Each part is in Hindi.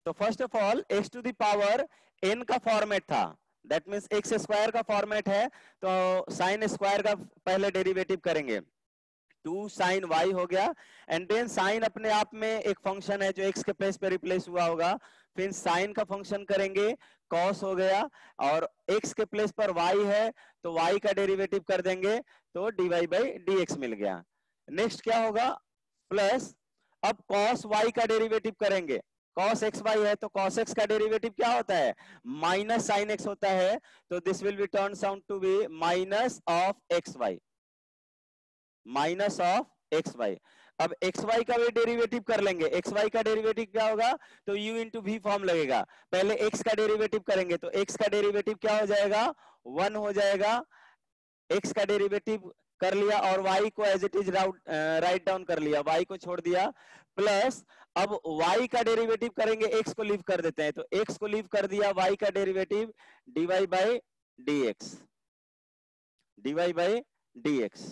तो first of all x to the power n का फॉर्मेट था, दैट मीन्स एक्स स्क्वायर का फॉर्मेट है, तो साइन स्क्वायर का पहले डेरिवेटिव करेंगे, 2 साइन y हो गया, एंड देन साइन अपने आप में एक फंक्शन है जो x के प्लेस पे रिप्लेस हुआ होगा, फिर साइन का फंक्शन करेंगे, cos हो गया, और x के प्लेस पर y है तो y का डेरिवेटिव कर देंगे, तो dy बाई dx मिल गया। नेक्स्ट क्या होगा, प्लस अब cos y का डेरिवेटिव करेंगे, cos xy है तो cos x का डेरिवेटिव क्या होता है, माइनस साइन x होता है, तो this will be turns out to be minus of xy, minus of X Y. अब एक्स वाई का भी डेरिवेटिव कर लेंगे, एक्स वाई का डेरिवेटिव क्या होगा, तो u इंटू वी फॉर्म लगेगा, पहले x का डेरिवेटिव करेंगे तो x का डेरिवेटिव क्या हो जाएगा, 1 हो जाएगा, x का डेरिवेटिव कर लिया और y को as it is write down कर लिया, y को छोड़ दिया, प्लस अब y का डेरिवेटिव करेंगे, x को लीव कर देते हैं, तो x को लीव कर दिया, y का derivative dy by dx, dy by dx,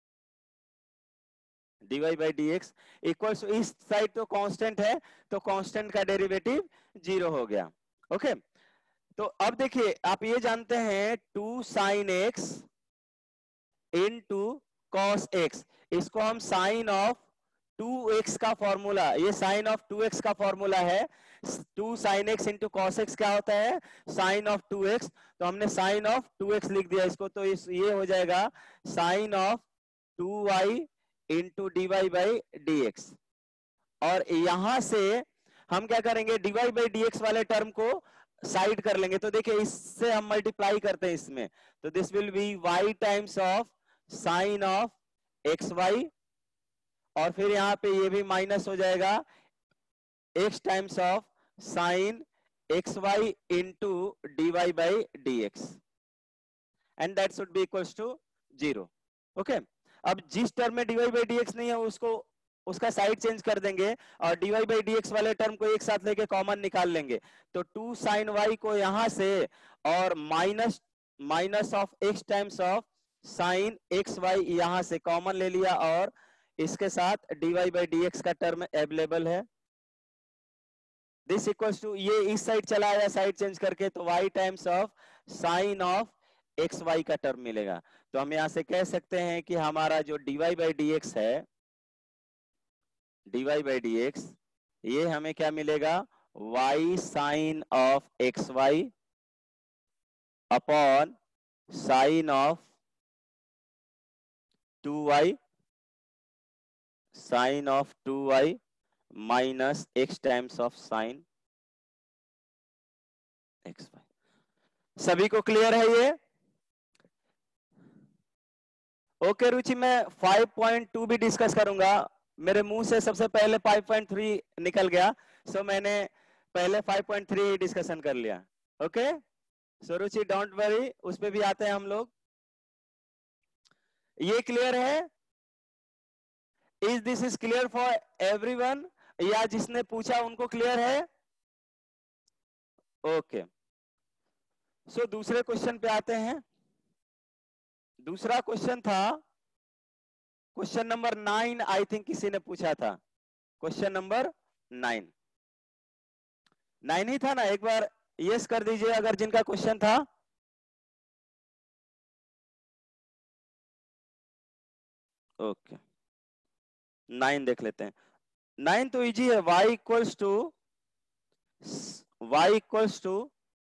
dy by dx equals, इस साइड तो कांस्टेंट है तो कांस्टेंट का डेरिवेटिव 0 हो गया। ओके, तो अब देखिए आप ये जानते हैं 2 sine x into cos x, इसको हम साइन ऑफ 2x का फॉर्मूला, ये साइन ऑफ 2x का फॉर्मूला है, 2 sine x into cos X क्या होता है, साइन ऑफ 2x, तो हमने साइन ऑफ 2x लिख दिया इसको, तो ये हो जाएगा sine of 2y into D Y by D X, और यहां से हम क्या करेंगे, D Y by D X वाले टर्म को साइड कर लेंगे, तो देखिए इससे हम मल्टीप्लाई करते हैं इसमें, तो this will be y times of sine of X Y, और फिर यहाँ पे ये भी माइनस हो जाएगा x times of sine X Y into D Y by D X, and that should be equals to 0। Okay, अब जिस टर्म में dy बाई dx नहीं है उसको उसका साइड चेंज कर देंगे और dy बाई dx वाले टर्म को एक साथ लेके कॉमन निकाल लेंगे, तो 2 साइन y को यहां से और minus of x times of sine X Y यहां से कॉमन ले लिया, और इसके साथ dy बाई dx का टर्म अवेलेबल है, दिस इक्वल्स टू, ये इस साइड चला आया साइड चेंज करके, तो y times of sine of X Y का टर्म मिलेगा, तो हम यहां से कह सकते हैं कि हमारा जो dy बाई dx है, dy बाई dx, ये हमें क्या मिलेगा, y sine of X Y upon sine of 2y, sine of 2y minus x times of sine X Y. सभी को क्लियर है ये? ओके रुचि, मैं 5.2 भी डिस्कस करूंगा, मेरे मुंह से सबसे पहले 5.3 निकल गया, सो मैंने पहले 5.3 डिस्कशन कर लिया। Okay, so Ruchi don't worry, उस पे भी आते हैं हम लोग। ये क्लियर है? Is this is clear for everyone, या जिसने पूछा उनको क्लियर है? ओके, सो दूसरे क्वेश्चन पे आते हैं। दूसरा क्वेश्चन था क्वेश्चन नंबर 9, आई थिंक किसी ने पूछा था, क्वेश्चन नंबर 9 ही था ना, एक बार यस कर दीजिए अगर जिनका क्वेश्चन था। ओके, 9 देख लेते हैं। 9 तो इजी है, y equals to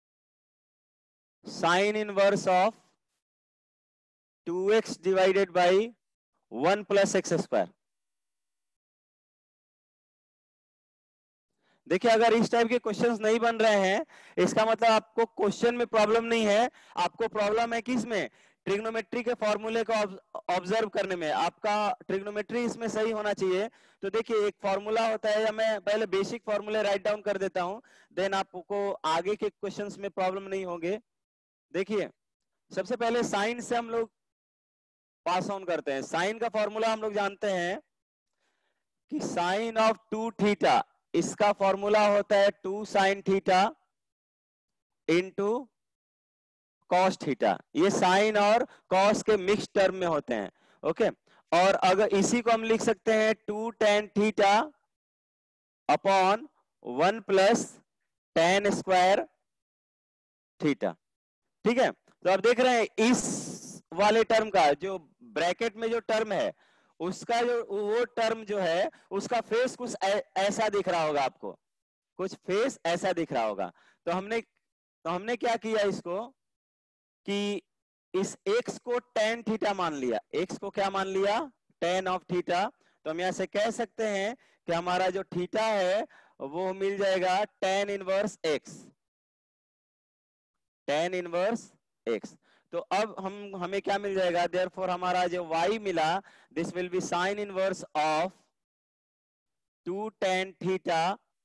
sine inverse of 2x divided by 1 plus x square. देखिए अगर इस टाइप के क्वेश्चंस नहीं बन रहे हैं, इसका मतलब आपको क्वेश्चन में प्रॉब्लम नहीं है, आपको प्रॉब्लम है किस में, ट्रिग्नोमेट्री के फॉर्मूले को ऑब्जर्व करने में, आपका ट्रिग्नोमेट्री इसमें सही होना चाहिए। तो देखिए एक फॉर्मूला होता है, या मैं पहले बेसिक फॉर्मूले राइट डाउन कर देता हूं, देन आपको आगे के क्वेश्चंस में प्रॉब्लम नहीं होंगे। देखिए सबसे पहले साइन से हम लोग पास ऑन करते हैं। साइन का फॉर्मूला हम लोग जानते हैं कि साइन ऑफ 2 थीटा, इसका फॉर्मूला होता है 2 sine theta into cos theta, ये साइन और कॉस के मिक्स टर्म में होते हैं। ओके, और अगर इसी को हम लिख सकते हैं 2 tan theta upon 1 plus tan square theta. ठीक है, तो आप देख रहे हैं इस वाले टर्म का जो ब्रैकेट में जो टर्म है उसका जो वो टर्म जो है उसका फेस कुछ ऐसा दिख रहा होगा आपको, कुछ फेस ऐसा दिख रहा होगा। तो हमने क्या किया इसको कि इस x को tan थीटा मान लिया। x को क्या मान लिया? tan of theta. तो हम यहां से कह सकते हैं कि हमारा जो थीटा है वो मिल जाएगा tan inverse x, tan inverse x। तो अब हमें क्या मिल जाएगा? देयरफॉर हमारा जो y मिला this will be sine inverse of 2 tan theta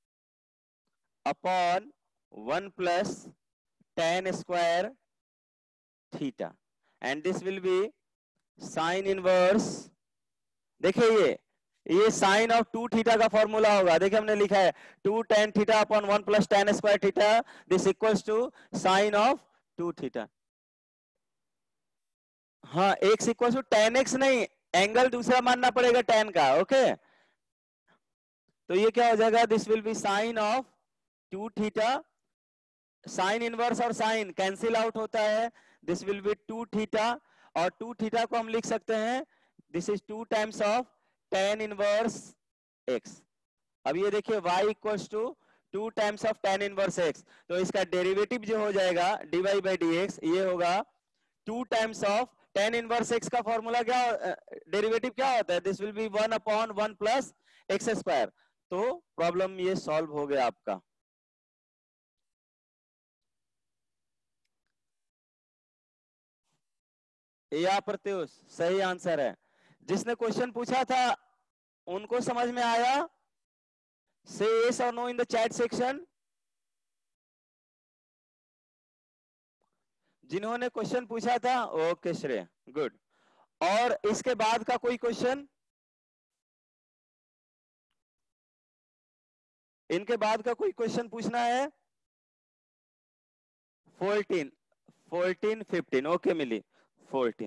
upon 1 plus tan square theta and this will be sine inverse. देखिए ये साइन ऑफ 2 थीटा का फॉर्मूला होगा। देखिए हमने लिखा है 2 tan theta upon 1 plus tan square theta this equals to sine of 2 theta. हाँ x equals to tan x नहीं, एंगल दूसरा मानना पड़ेगा tan का। ओके तो ये क्या हो जाएगा? This will be sine of 2 theta. Sine inverse और साइन कैंसिल आउट होता है, दिस विल बी 2 थीटा और 2 थीटा को हम लिख सकते हैं this is 2 times of tan inverse x। अब ये देखिए y equals to 2 times of tan inverse x, तो इसका डेरिवेटिव जो हो जाएगा dy बाई dx ये होगा 2 times of tan inverse x का फॉर्मूला क्या डेरिवेटिव क्या होता है? This will be 1 upon 1 plus x square. तो प्रॉब्लम ये सॉल्व हो गया आपका। या प्रत्युष सही आंसर है। जिसने क्वेश्चन पूछा था उनको समझ में आया? से यस और no in the chat section. जिन्होंने क्वेश्चन पूछा था ओके श्रेय गुड। और इसके बाद का कोई क्वेश्चन? इनके बाद का कोई क्वेश्चन पूछना है? 14 15 okay Mili 14।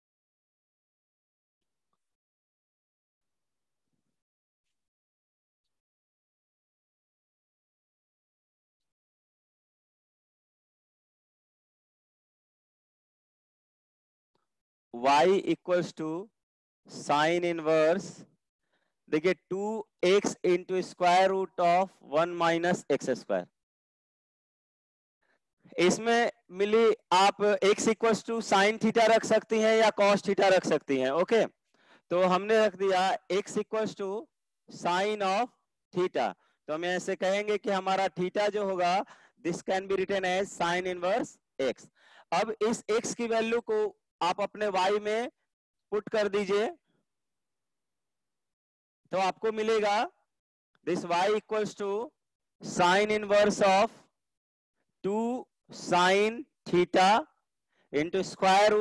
y equals to sine inverse, देखिए 2x into square root of 1 minus x square. इसमें मिली आप x equals to sine theta रख सकती हैं या कॉस थीटा रख सकती हैं। ओके तो हमने रख दिया x equals to sine of theta. तो हम ऐसे कहेंगे कि हमारा थीटा जो होगा this can be written as sine inverse x। अब इस x की वैल्यू को आप अपने y में पुट कर दीजिए तो आपको मिलेगा this y equals to sine inverse of 2 sine theta into square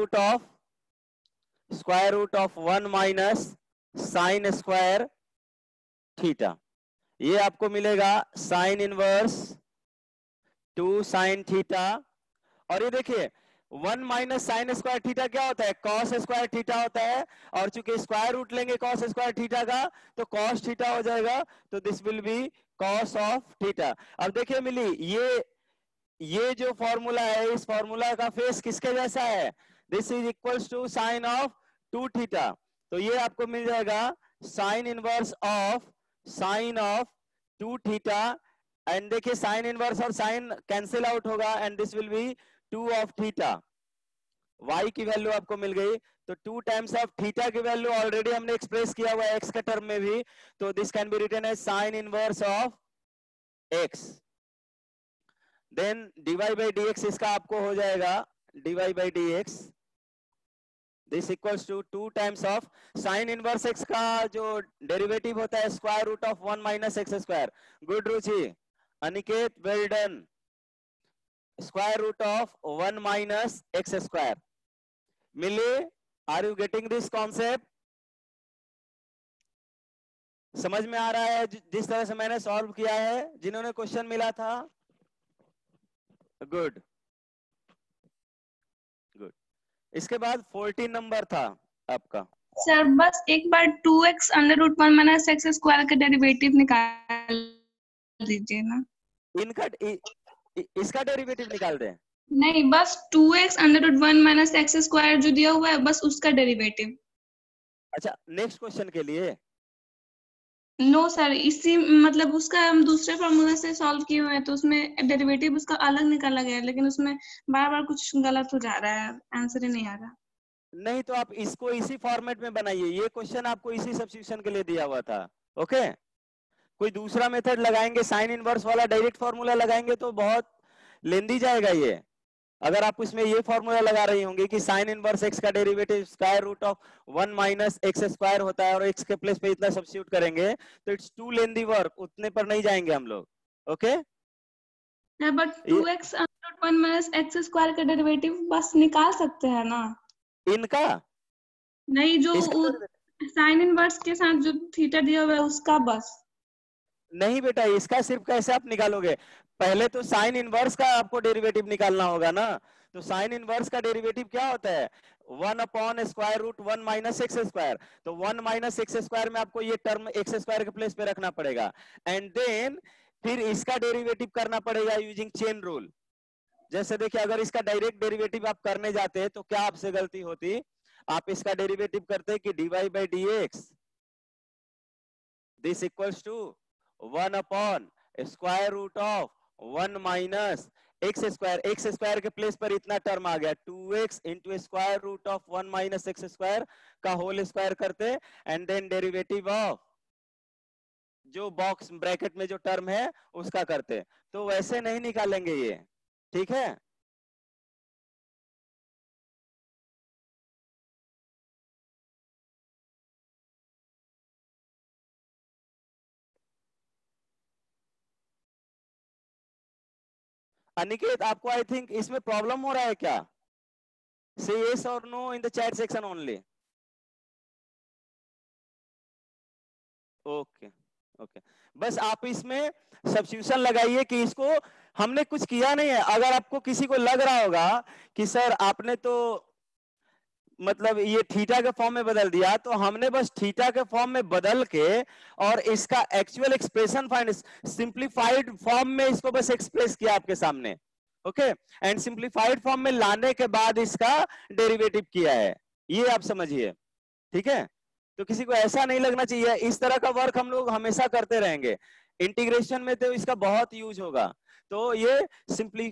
root of 1 minus sine square theta. ये आपको मिलेगा साइन इनवर्स 2 साइन थीटा। और ये देखिए 1 माइनस साइन स्क्वायर थीटा क्या होता है? कॉस स्क्वायर थीटा होता है। और चूंकि स्क्वायर रूट लेंगे कॉस स्क्वायर थीटा का तो कॉस थीटा हो जाएगा, तो this will be cos of theta. अब देखिए मिली ये जो फॉर्मूला है इस फॉर्मूला का फेस किसके जैसा है? This is equals to sine of 2 theta. तो ये आपको मिल जाएगा sine inverse of 2 theta. And देखिए साइन इनवर्स और साइन कैंसिल आउट होगा and this will be 2 of theta. y की वैल्यू आपको मिल गई, तो 2 टाइम्स ऑफ थीटा की वैल्यू ऑलरेडी हमने एक्सप्रेस किया हुआ है x के टर्म में भी, तो this can be written as sine inverse of x। Then dy by dx इसका आपको हो जाएगा dy by dx this equals to 2 times of sine inverse x का जो डेरिवेटिव होता है square root of 1 minus x square. Good Ruchi, Aniket well done. Square root of 1 minus x square. मिले, are you getting this concept? समझ में आ रहा है जिस तरह से मैंने सॉल्व किया है? जिन्होंने क्वेश्चन मिला था गुड गुड। इसके बाद 14 नंबर था आपका। सर बस एक बार 2x under root 1 minus x square का डेरिवेटिव निकाल दीजिए ना। इनका इसका डेरिवेटिव निकाल दें। नहीं, बस 2x√1 माइनस एक्स स्क्वायर जो दिया हुआ है बस उसका डेरिवेटिव। अच्छा, नेक्स्ट क्वेश्चन के लिए नो सर, इसी मतलब उसका हम दूसरे फॉर्मूला से सॉल्व किए हुए हैं तो उसमें डेरिवेटिव उसका अलग निकाला गया है, लेकिन उसमें बार बार कुछ गलत हो जा रहा है, आंसर ही नहीं आ रहा। नहीं तो आप इसको इसी फॉर्मेट में बनाइए, ये क्वेश्चन आपको इसी सब्स्टिट्यूशन के लिए दिया हुआ था। ओके, कोई दूसरा मेथड लगाएंगे, साइन इनवर्स वाला डायरेक्ट फॉर्मूला लगाएंगे तो बहुत लेंदी जाएगा ये। अगर आप इसमें ये फॉर्मूला लगा रही होंगी कि साइन इनवर्स एक्स का derivative square root of 1 minus x square होता है और एक्स के प्लेस पे इतना सब्स्टिट्यूट करेंगे तो इट्स टू लेंदी वर्क, उतने पर नहीं जाएंगे हम लोग। Okay, but 2x√1 minus x square का डेरिवेटिव बस निकाल सकते हैं ना? इनका नहीं, जो साइन इनवर्स के साथ जो थीटा दिया हुआ है उसका बस। नहीं बेटा, इसका सिर्फ कैसे आप निकालोगे, पहले तो साइन इनवर्स का आपको डेरिवेटिव निकालना होगा ना। तो साइन इनवर्स का डेरिवेटिव क्या होता है, 1/√1 माइनस एक्स स्क्वायर। तो 1 माइनस एक्स स्क्वायर में आपको ये टर्म एक्स स्क्वायर के प्लेस पे रखना पड़ेगा, एंड देन फिर इसका डेरिवेटिव करना पड़ेगा यूजिंग चेन रूल। जैसे देखिए, अगर इसका डायरेक्ट डेरिवेटिव आप करने जाते हैं तो क्या आपसे गलती होती, आप इसका डेरिवेटिव करते कि dy by D x this equals to 1/√1 minus x square. X square के प्लेस पर इतना टर्म आ गया 2x into square root of 1 minus x square का होल स्क्वायर करते, एंड देन डेरिवेटिव ऑफ जो बॉक्स ब्रैकेट में जो टर्म है उसका करते। तो वैसे नहीं निकालेंगे ये, ठीक है। अनिकेत, आपको आई थिंक इसमें प्रॉब्लम हो रहा है क्या? से yes or no in the chat section only. Okay okay, बस आप इसमें सब्स्टिट्यूशन लगाइए कि इसको हमने कुछ किया नहीं है। अगर आपको किसी को लग रहा होगा कि सर आपने तो मतलब ये थीटा के फॉर्म में बदल दिया, तो हमने बस थीटा के फॉर्म में बदल के और इसका actual expression find, simplified form में इसको बस एक्सप्रेस किया आपके सामने। ओके, एंड सिंप्लीफाइड फॉर्म में लाने के बाद इसका डेरिवेटिव किया है, ये आप समझिए, ठीक है। तो किसी को ऐसा नहीं लगना चाहिए, इस तरह का वर्क हम लोग हमेशा करते रहेंगे, इंटीग्रेशन में तो इसका बहुत यूज होगा। तो ये सिंपली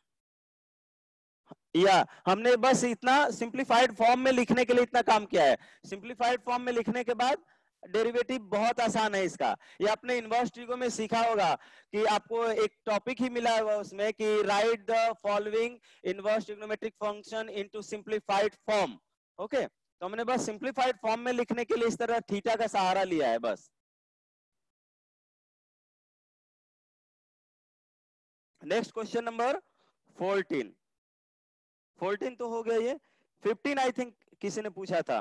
या हमने बस इतना सिंप्लीफाइड फॉर्म में लिखने के लिए इतना काम किया है। सिंप्लीफाइड फॉर्म में लिखने के बाद डेरिवेटिव बहुत आसान है इसका। ये आपने इनवर्स ट्रिगो में सीखा होगा कि आपको एक टॉपिक ही मिला हुआ उसमें कि write the following inverse trigonometric function into simplified form. Okay, तो हमने बस सिंप्लीफाइड फॉर्म में लिखने के लिए इस तरह थीटा का सहारा लिया है बस। Next question number 14। 14 तो हो गया, ये 15 आई थिंक किसी ने पूछा था।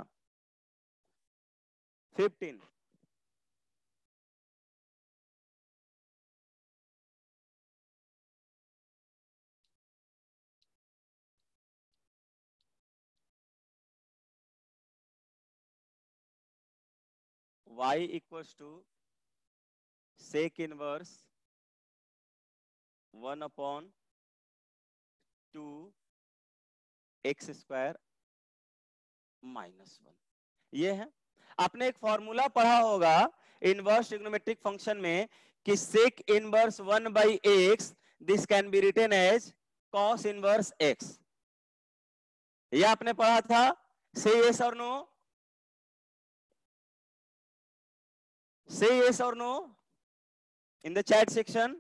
15 y equals to sec inverse 1/2 x square -1, ये है। आपने एक फॉर्मूला पढ़ा होगा इनवर्स ट्रिग्नोमेट्रिक फंक्शन में कि sec inverse 1/x this can be written as cos inverse x। ये आपने पढ़ा था, से यस और नो, से यस और no in the chat section.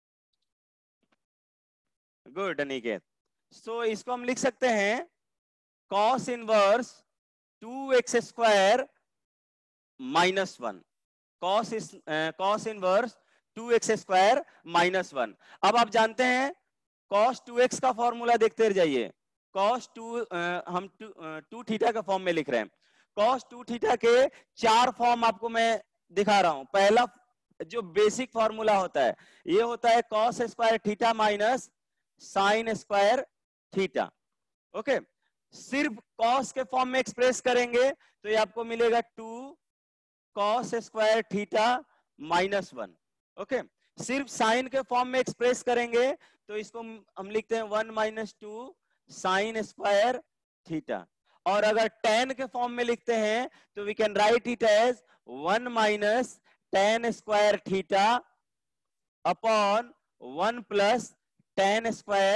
Good Aniket. So इसको हम लिख सकते हैं cos inverse 2x square -1, cos inverse 2x square -1। अब आप जानते हैं cos 2x का फॉर्मूला देखते रह जाइए। cos 2 हम 2 थीटा का फॉर्म में लिख रहे हैं। cos 2 थीटा के 4 फॉर्म आपको मैं दिखा रहा हूं। पहला जो बेसिक फॉर्मूला होता है ये होता है cos square theta minus sine square theta. Okay, सिर्फ cos के फॉर्म में एक्सप्रेस करेंगे तो ये आपको मिलेगा 2 cos स्क्वायर थीटा -1। ओके, सिर्फ साइन के फॉर्म में एक्सप्रेस करेंगे तो इसको हम लिखते हैं 1 माइनस 2 साइन स्क्वायर थीटा, और अगर tan के फॉर्म में लिखते हैं तो we can write it as 1 minus tan square theta upon 1 plus tan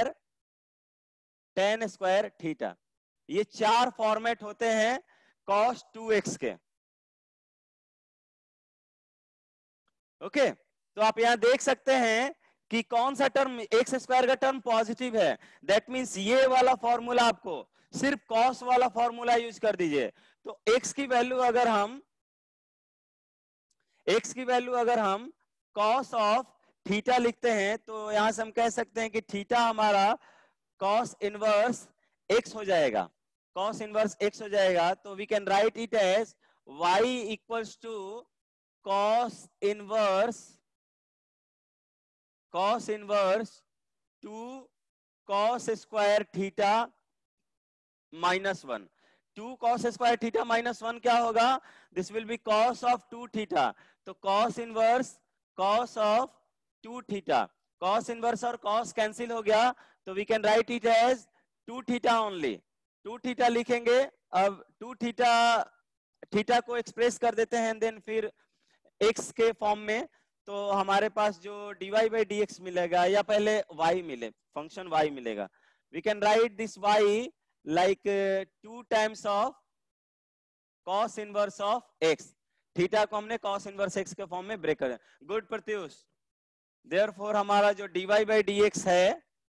square theta. ये चार फॉर्मेट होते हैं cos 2x के। ओके, तो आप यहां देख सकते हैं कि कौन सा टर्म एक्स स्क्वायर का टर्म पॉजिटिव है, दैट मींस ये वाला फॉर्मूला आपको सिर्फ cos वाला फॉर्मूला यूज कर दीजिए। तो x की वैल्यू अगर हम cos ऑफ थीटा लिखते हैं तो यहां से हम कह सकते हैं कि थीटा हमारा cos इनवर्स x हो जाएगा, cos इनवर्स x हो जाएगा। तो we can write it as y equals to cos inverse 2 cos square theta minus 1। 2 cos square theta minus 1 क्या होगा? This will be cos of 2 theta. तो cos inverse cos of 2 theta, cos inverse और cos कैंसिल हो गया, तो we can write it as 2 theta only. 2 theta लिखेंगे। अब 2 थीटा को एक्सप्रेस कर देते हैं देन फिर x के फॉर्म में, तो हमारे पास जो dy बाई dx मिलेगा, या पहले y मिले, फंक्शन y मिलेगा, we can write this y like 2 times of cos inverse of x। Theta को हमने cos इनवर्स x के फॉर्म में ब्रेक कर दिया। गुड प्रत्युष, देयरफॉर हमारा जो dy बाई dx है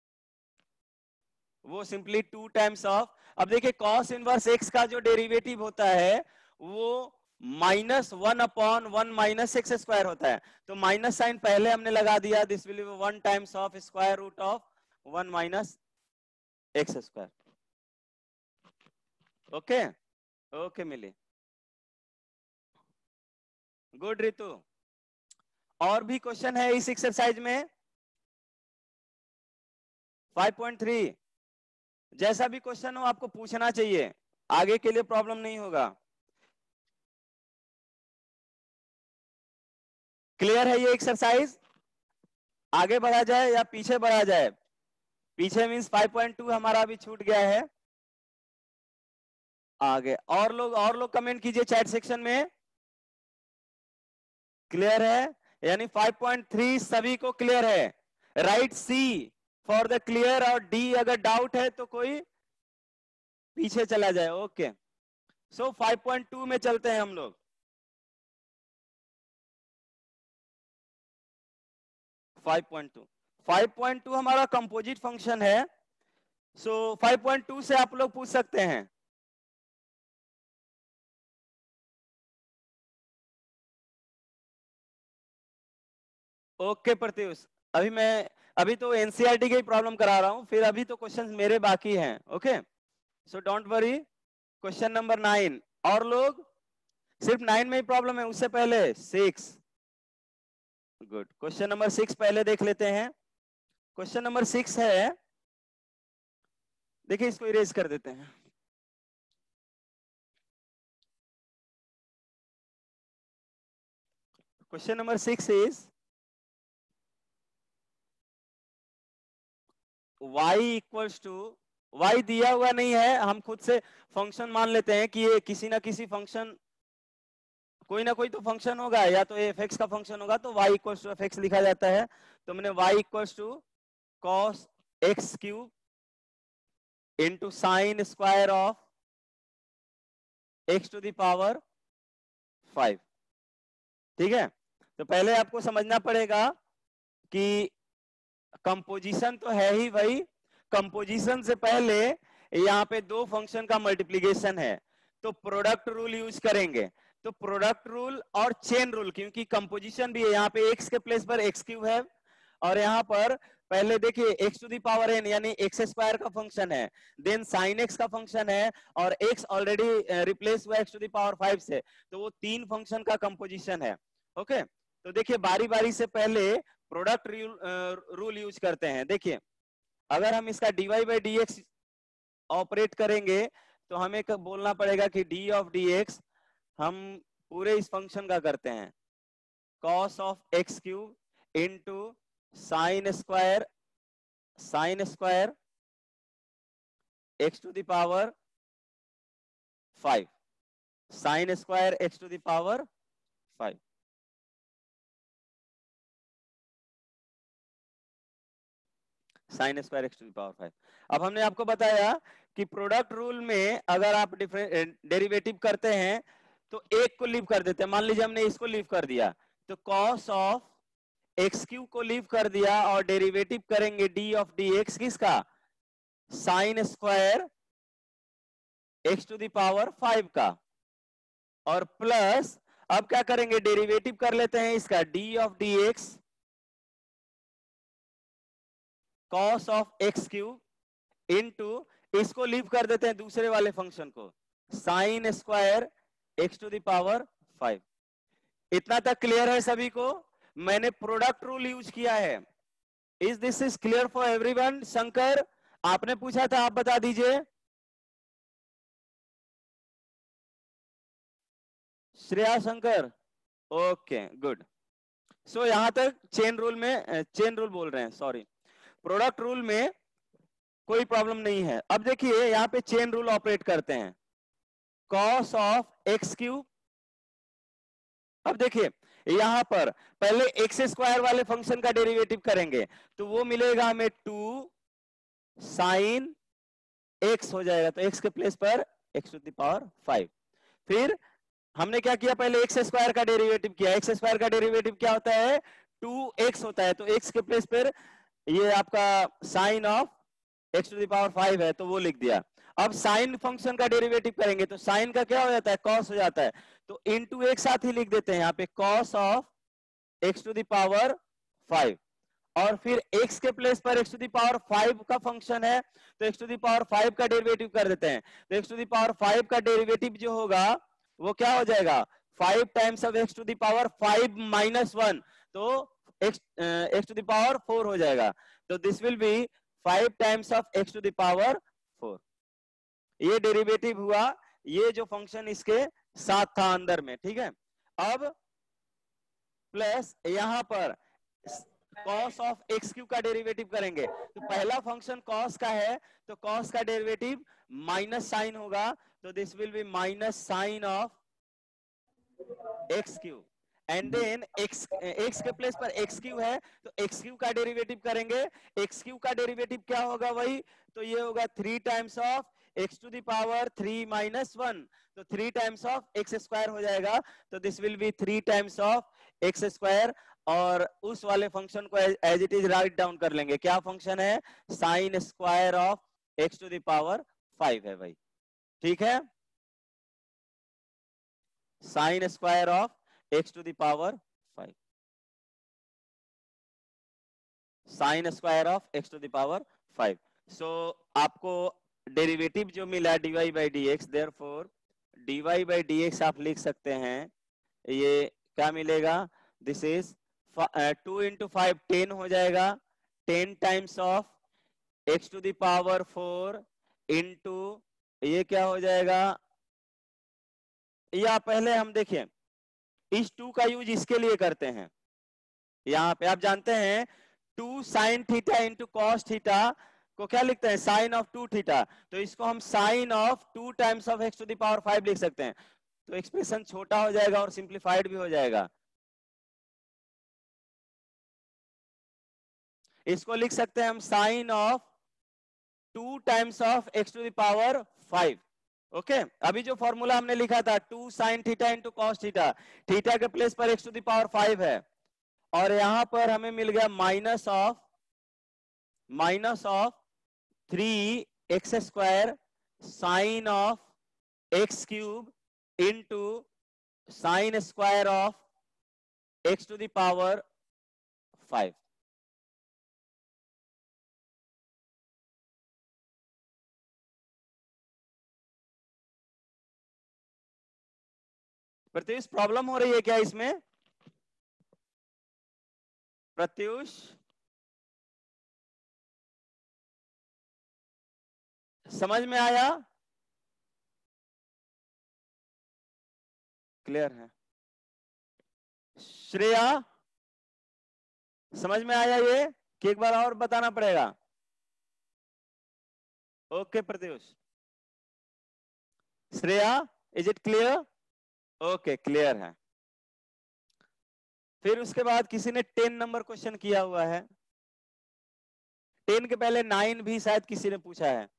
वो सिंपली 2 टाइम्स ऑफ, अब देखिए cos इनवर्स x का जो डेरिवेटिव होता है वो -1 अपॉन 1 माइनस एक्स स्क्वायर होता है, तो माइनस साइन पहले हमने लगा दिया, this will be 1 times of square root of 1 minus x square. Okay okay Mili, good Ritu. और भी क्वेश्चन है इस एक्सरसाइज में? 5.3 जैसा भी क्वेश्चन हो आपको पूछना चाहिए, आगे के लिए प्रॉब्लम नहीं होगा। क्लियर है ये एक्सरसाइज? आगे बढ़ा जाए या पीछे बढ़ा जाए? पीछे मींस 5.2 हमारा अभी छूट गया है। आगे और लोग कमेंट कीजिए चैट सेक्शन में। क्लियर है? यानी 5.3 सभी को क्लियर है। Write C for the clear, और डी अगर डाउट है तो कोई पीछे चला जाए। ओके, सो 5.2 में चलते हैं हम लोग। 5.2 हमारा कंपोजिट फंक्शन है। सो 5.2 से आप लोग पूछ सकते हैं। ओके प्रत्युष, अभी तो एनसीईआरटी की प्रॉब्लम करा रहा हूं, फिर अभी तो क्वेश्चंस मेरे बाकी हैं। Okay, so don't worry. Question number 9, और लोग सिर्फ 9 में ही प्रॉब्लम है, उससे पहले 6। गुड, क्वेश्चन नंबर 6 पहले देख लेते हैं। क्वेश्चन नंबर 6 है, देखिए इसको इरेज कर देते हैं। Question number 6 is y equals to, y दिया हुआ नहीं है, हम खुद से फंक्शन मान लेते हैं कि ये किसी ना किसी फंक्शन, कोई ना कोई तो फंक्शन होगा, या तो fx का फंक्शन होगा, तो y इक्वल्स टू fx लिखा जाता है। तो मैंने y equals to cos x cube into sine square of x to the power 5। ठीक है, तो पहले आपको समझना पड़ेगा कि कंपोजिशन तो है ही भाई, कंपोजिशन से पहले यहाँ पे दो फंक्शन का मल्टीप्लीकेशन है, तो प्रोडक्ट रूल यूज करेंगे। तो प्रोडक्ट रूल और चेन रूल, क्योंकि कंपोजिशन भी है, यहाँ पे x के प्लेस पर x क्यूब है, और यहाँ पर पहले देखिए x to the power n यानी x स्क्वायर का फंक्शन है, देन साइन x का फंक्शन है, और x ऑलरेडी रिप्लेस हुआ x टू दी पावर 5 से, तो वो तीन फंक्शन का कंपोजिशन है। ओके, तो देखिए बारी बारी से पहले प्रोडक्ट रूल यूज करते हैं। देखिए अगर हम इसका dy बाई dx ऑपरेट करेंगे तो हमें बोलना पड़ेगा कि d ऑफ dx हम पूरे इस फंक्शन का करते हैं cos of x cube into sine square x to the power 5, sine square x to the power 5। Sine square x to the power 5। अब हमने आपको बताया कि प्रोडक्ट रूल में अगर आप डेरिवेटिव करते हैं तो एक को लीव कर देते हैं। मान लीजिए हमने इसको लीव कर दिया तो कॉस ऑफ एक्स क्यू को लीव कर दिया और डेरिवेटिव करेंगे डी ऑफ डी एक्स किसका, sine square x to the power 5 का, और प्लस अब क्या करेंगे डेरिवेटिव कर लेते हैं इसका d of d x cos of x cube into इसको लीव कर देते हैं दूसरे वाले फंक्शन को sine square x to the power 5। इतना तक क्लियर है सभी को? मैंने प्रोडक्ट रूल यूज किया है। Is this is clear for everyone? Shankar आपने पूछा था, आप बता दीजिए। Shreya Shankar, okay good. So यहां तक चेन रूल बोल रहे हैं, सॉरी, प्रोडक्ट रूल में कोई प्रॉब्लम नहीं है। अब देखिए यहां पे चेन रूल ऑपरेट करते हैं, कॉस ऑफ एक्स क्यूब। अब देखिए यहां पर पहले एक्स स्क्वायर वाले फंक्शन का डेरिवेटिव करेंगे तो वो मिलेगा हमें 2 साइन एक्स हो जाएगा, तो एक्स के प्लेस पर एक्स टू द पावर 5। फिर हमने क्या किया, पहले एक्स स्क्वायर का डेरिवेटिव किया। एक्स स्क्वायर का डेरिवेटिव क्या होता है, 2x होता है, तो एक्स के प्लेस पर ये आपका sine of x to the power 5 है तो वो लिख दिया। अब साइन फंक्शन का डेरिवेटिव करेंगे तो साइन का क्या हो जाता है, कॉस हो जाता है, तो इनटू एक साथ ही लिख देते हैं यहाँ पे cos of x to the power 5। और फिर x के प्लेस पर x टू द पावर 5 का फंक्शन है तो x टू द पावर 5 का डेरिवेटिव कर देते हैं, तो x टू द पावर 5 का डेरिवेटिव जो होगा वो क्या हो जाएगा, 5 times of x to the power 5 minus 1, तो x टू द पावर 4 हो जाएगा। तो this will be 5 times of x to the power 4। ये डेरिवेटिव हुआ, ये जो फंक्शन इसके साथ था अंदर में, ठीक है। अब प्लस यहां पर cos ऑफ एक्स क्यू का डेरिवेटिव करेंगे तो पहला फंक्शन cos का है तो cos का डेरिवेटिव माइनस साइन होगा, तो this will be minus sine of x cube. And then x के प्लेस पर एक्स क्यू है तो एक्स क्यू का डेरिवेटिव करेंगे, एक्स क्यू का डेरिवेटिव क्या होगा वही, तो ये होगा 3 times of x to the power 3 minus 1, तो 3 टाइम्स ऑफ एक्स स्क्वायर हो जाएगा, तो this will be 3 times of x square. और उस वाले फंक्शन को as it is write down कर लेंगे, क्या फंक्शन है, sine square of x to the power 5 है भाई, ठीक है, sine square of x to the power 5, sine square of x to the power 5। So आपको डेरिवेटिव जो मिला dy by D x, therefore dy by D x आप लिख सकते हैं, ये क्या मिलेगा, दिस इज 2 इंटू 5 10 हो जाएगा, 10 times of x to the power 4 into ये क्या हो जाएगा, या पहले हम देखें इस 2 का यूज इसके लिए करते हैं, यहाँ पे आप जानते हैं 2 sine theta into cos theta को क्या लिखते हैं, साइन ऑफ 2 थीटा, तो इसको हम sine of 2 times of x to the power 5 लिख सकते हैं, तो एक्सप्रेशन छोटा हो जाएगा और सिंप्लीफाइड भी हो जाएगा। इसको लिख सकते हैं हम sine of 2 times of x to the power 5। Okay, अभी जो फॉर्मूला हमने लिखा था 2 sine theta into cos theta, theta के प्लेस पर एक्स टू द पावर 5 है, और यहां पर हमें मिल गया minus of 3x square sine of x cube into sine square of x to the power 5। Pratyush problem हो रही है क्या इसमें, प्रत्युष समझ में आया, क्लियर है? श्रेया समझ में आया ये कि एक बार और बताना पड़ेगा? Okay Pratyush, Shreya, is it clear? Okay, clear है। फिर उसके बाद किसी ने 10 नंबर क्वेश्चन किया हुआ है। 10 के पहले 9 भी शायद किसी ने पूछा है।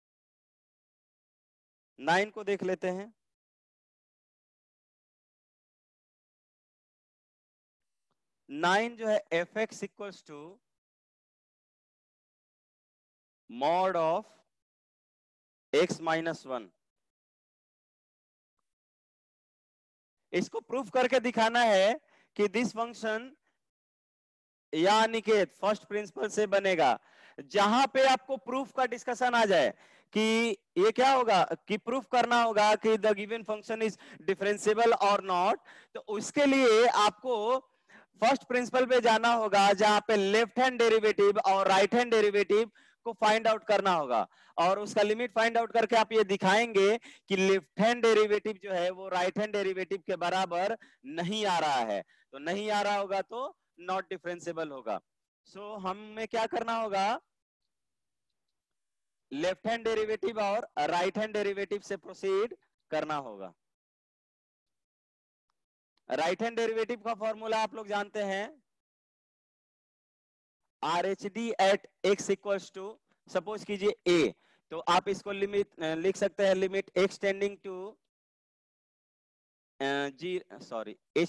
9 को देख लेते हैं। 9 जो है f x equals to mod of x minus 1। इसको प्रूफ करके दिखाना है कि दिस फंक्शन या अनिकेत फर्स्ट प्रिंसिपल से बनेगा। जहां पे आपको प्रूफ का डिस्कशन आ जाए कि ये क्या होगा, कि प्रूफ करना होगा कि the given function is differentiable और नॉट, तो उसके लिए आपको फर्स्ट प्रिंसिपल पे जाना होगा, जहां पे लेफ्ट हैंड डेरिवेटिव और राइट हैंड डेरिवेटिव को फाइंड आउट करना होगा। और उसका लिमिट फाइंड आउट करके आप ये दिखाएंगे कि लेफ्ट हैंड डेरिवेटिव जो है वो राइट हैंड डेरिवेटिव के बराबर नहीं आ रहा है। तो नहीं आ रहा होगा तो नॉट डिफरेंशिएबल होगा। सो हमें क्या करना होगा, लेफ्ट हैंड डेरिवेटिव और राइट हैंड डेरिवेटिव से प्रोसीड करना होगा। राइट हैंड डेरिवेटिव का फॉर्मूला आप लोग जानते हैं, R H D at x equals to, suppose कीजिए ए, तो आप इसको लिमिट लिख सकते हैं, limit x tending to h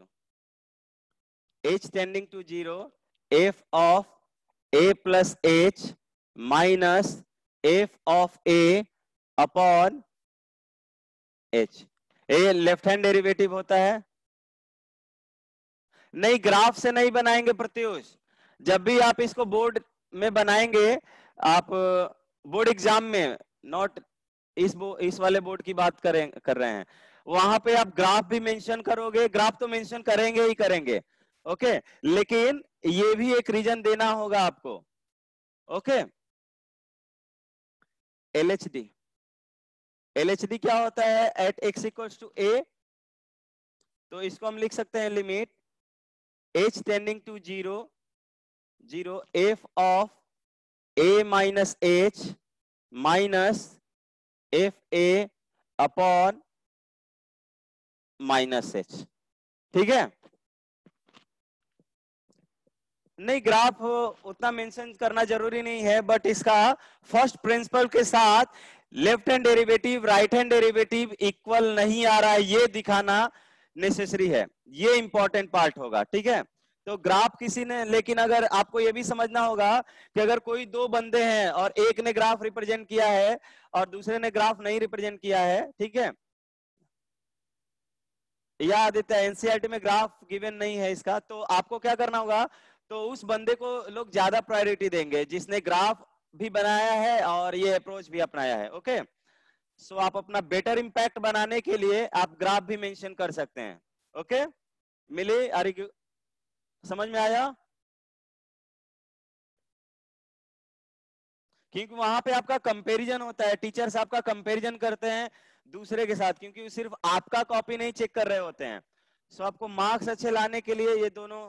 tending to 0 f of a plus h minus f of a upon h. ये लेफ्ट हैंड डेरिवेटिव होता है। नहीं, ग्राफ से नहीं बनाएंगे प्रत्युष। जब भी आप इसको बोर्ड में बनाएंगे, आप बोर्ड एग्जाम में, नॉट इस वाले बोर्ड की बात कर रहे हैं, वहां पे आप ग्राफ भी मेंशन करोगे, ग्राफ तो मेंशन करेंगे ही करेंगे, ओके, लेकिन ये भी एक रीजन देना होगा आपको, ओके। LHD, LHD क्या होता है, at x equals to a, तो इसको हम लिख सकते हैं limit h tending to 0 f of a minus h minus f a upon minus h. ठीक है, नहीं ग्राफ उतना मेंशन करना जरूरी नहीं है, बट इसका फर्स्ट प्रिंसिपल के साथ left hand derivative right hand derivative equal नहीं आ रहा है, ये दिखाना नेसेसरी है, ये इंपॉर्टेंट पार्ट होगा। ठीक है, तो ग्राफ किसी ने, लेकिन अगर आपको ये भी समझना होगा कि अगर कोई दो बंदे हैं और एक ने ग्राफ रिप्रेजेंट किया है और दूसरे ने ग्राफ नहीं रिप्रेजेंट किया है, ठीक है, या आदित्य एनसीईआरटी में ग्राफ गिवन नहीं है इसका, तो आपको क्या करना होगा, तो उस बंदे को लोग ज्यादा प्रायोरिटी देंगे जिसने ग्राफ भी बनाया है और ये अप्रोच भी अपनाया है, ओके। सो आप अपना बेटर इंपैक्ट बनाने के लिए आप ग्राफ भी मेंशन कर सकते हैं, ओके। मिले समझ में आया? क्योंकि वहां पे आपका कंपैरिजन होता है, टीचर्स आपका कंपैरिजन करते हैं दूसरे के साथ, क्योंकि वो सिर्फ आपका कॉपी नहीं चेक कर रहे होते हैं। सो आपको मार्क्स अच्छे लाने के लिए ये दोनों,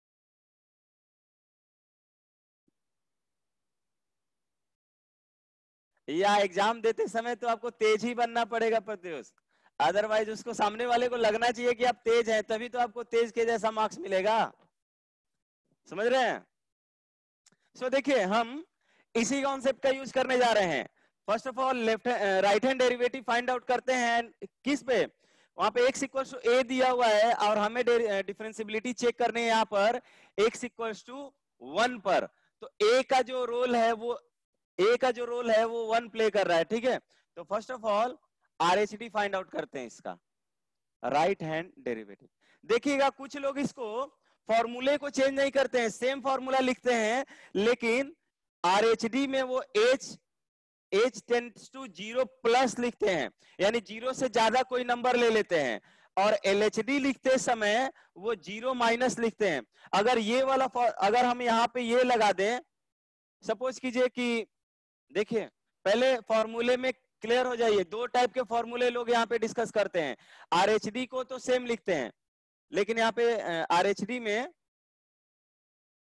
या एग्जाम देते समय तो आपको तेज ही बनना पड़ेगा प्रत्युष, अदरवाइज उसको सामने वाले को लगना चाहिए कि आप तेज हैं, तभी तो आपको तेज के जैसा मार्क्स मिलेगा। समझ रहे हैं? सो देखिए, हम इसी कॉन्सेप्ट का यूज करने जा रहे हैं। First of all left right hand derivative find out करते हैं किस पे, वहां पे x इक्वल टू a दिया हुआ है और हमें डिफरेंशिएबिलिटी चेक करनी है यहाँ पर x इक्वल टू 1 पर। तो a का जो रोल है वो वन प्ले कर रहा है, ठीक है। तो first of all RHD find out करते हैं इसका, राइट हैंड डेरिवेटिव। देखिएगा कुछ लोग इसको फॉर्मूले को चेंज नहीं करते हैं, सेम फॉर्मूला लिखते हैं, लेकिन RHD में वो h टेंड्स टू 0 प्लस लिखते हैं, यानी 0 से ज्यादा कोई नंबर ले लेते हैं, और LHD लिखते समय वो 0 माइनस लिखते हैं। अगर ये वाला अगर हम यहाँ पे ये लगा दें, सपोज कीजिए कि, देखिए पहले फॉर्मूले में क्लियर हो जाइए, दो टाइप के फॉर्मूले लोग यहाँ पे डिस्कस करते हैं। RHD को तो सेम लिखते हैं, लेकिन यहाँ पे RHD में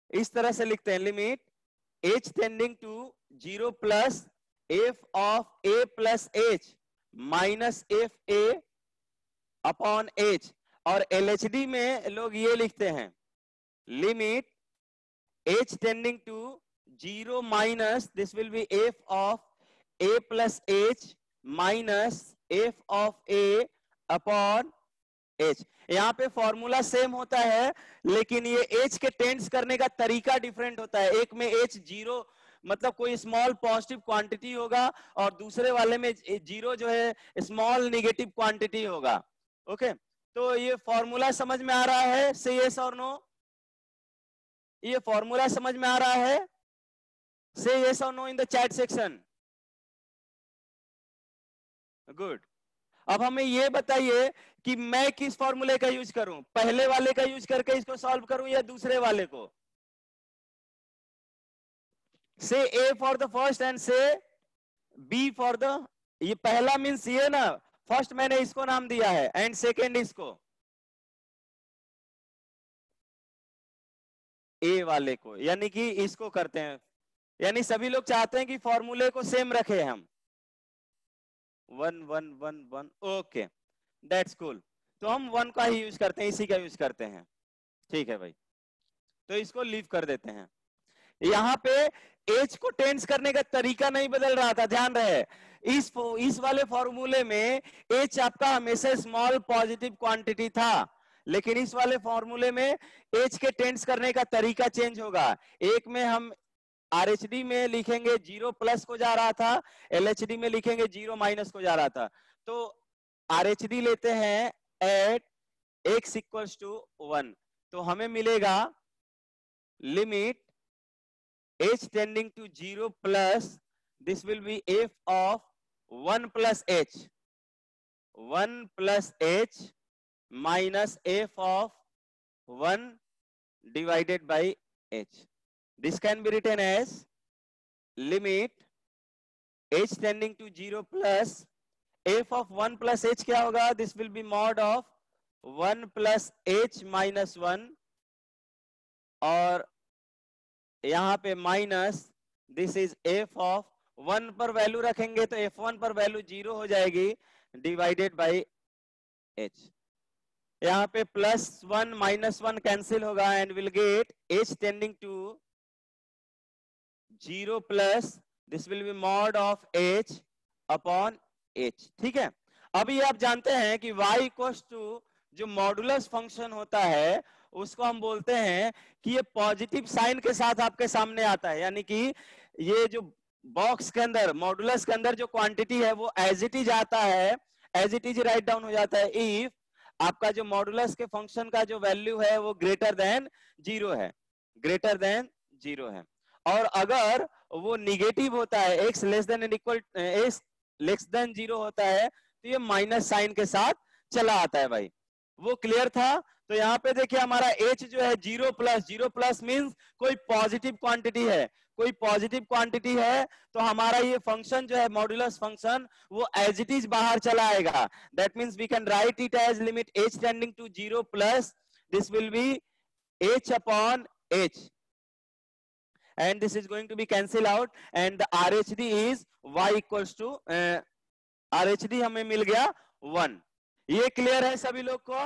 इस तरह से लिखते हैं, limit h tending to 0 plus f of a plus h minus f a upon h। और LHD में लोग ये लिखते हैं, limit h tending to 0 minus this will be f of a plus h minus f of a upon h। यहाँ पे फॉर्मूला सेम होता है, लेकिन ये h के टेंड्स करने का तरीका डिफरेंट होता है। एक में h जीरो मतलब कोई स्मॉल पॉजिटिव क्वांटिटी होगा, और दूसरे वाले में जीरो जो है स्मॉल नेगेटिव क्वांटिटी होगा। ओके, तो ये फॉर्मूला समझ में आ रहा है? से यस और नो? ये फॉर्मूला समझ में आ रहा है? से यस और no in the chat section. Good. अब हमें ये बताइए कि मैं किस फॉर्मूले का यूज करूं, पहले वाले का यूज करके इसको सॉल्व करूं या दूसरे वाले को? Say A for the first and say B for the, ये पहला मीन्स ये ना, फर्स्ट मैंने इसको नाम दिया है एंड सेकेंड इसको ए वाले को, यानी कि इसको करते हैं। यानी सभी लोग चाहते हैं कि फॉर्मूले को सेम रखे हम, 1 1 1 1। Okay, that's cool. तो हम 1 का ही यूज करते हैं, इसी का यूज करते हैं। ठीक है भाई, तो इसको लीव कर देते हैं। यहाँ पे एच को टेंस करने का तरीका नहीं बदल रहा था, ध्यान रहे। इस वाले फॉर्मूले में एच आपका हमेशा स्मॉल पॉजिटिव क्वांटिटी था, लेकिन इस वाले फॉर्मूले में एच के टेंस करने का तरीका चेंज होगा। एक में हम आरएचडी में लिखेंगे 0 प्लस को जा रहा था, एलएचडी में लिखेंगे 0 माइनस को जा रहा था। तो आरएचडी लेते हैं एट x इक्वल्स टू 1, तो हमें मिलेगा limit h tending to 0 plus this will be f of 1 plus h, 1 plus h minus f of 1 divided by h. This can be written as limit h tending to 0 plus f of 1 plus h क्या होगा? This will be mod of 1 plus h minus 1, और यहाँ पे minus this is f of 1 पर वैल्यू रखेंगे तो f1 पर वैल्यू 0 हो जाएगी, डिवाइडेड बाय h। यहाँ पे प्लस 1 माइनस 1 कैंसिल होगा and will get h tending to 0 plus this will be mod of h upon h। ठीक है, अभी आप जानते हैं कि y इक्वल्स टू जो मॉडुलस फंक्शन होता है उसको हम बोलते हैं कि ये पॉजिटिव साइन के साथ आपके सामने आता है, यानी कि ये जो बॉक्स के अंदर मॉडुलस के अंदर जो क्वांटिटी है वो एज इट इज आता है, as it is write down हो जाता है इफ आपका जो मॉडुलस के फंक्शन का जो वैल्यू है वो ग्रेटर देन 0 है, ग्रेटर देन 0 है। और अगर वो निगेटिव होता है, x less than and equal x less than 0 होता है, तो ये माइनस साइन के साथ चला आता है भाई। वो क्लियर था? तो यहाँ पे देखिए हमारा h जो है 0 प्लस मींस कोई पॉजिटिव क्वांटिटी है, कोई पॉजिटिव क्वांटिटी है, तो हमारा ये फंक्शन जो है मॉड्यूलस फंक्शन वो एज इट इज बाहर चला आएगा। That means we can write it as limit h tending to 0 plus this will be h upon h, and this is going to be cancel out and the RHD is y equals to RHD हमें मिल गया 1। ये क्लियर है सभी लोग को?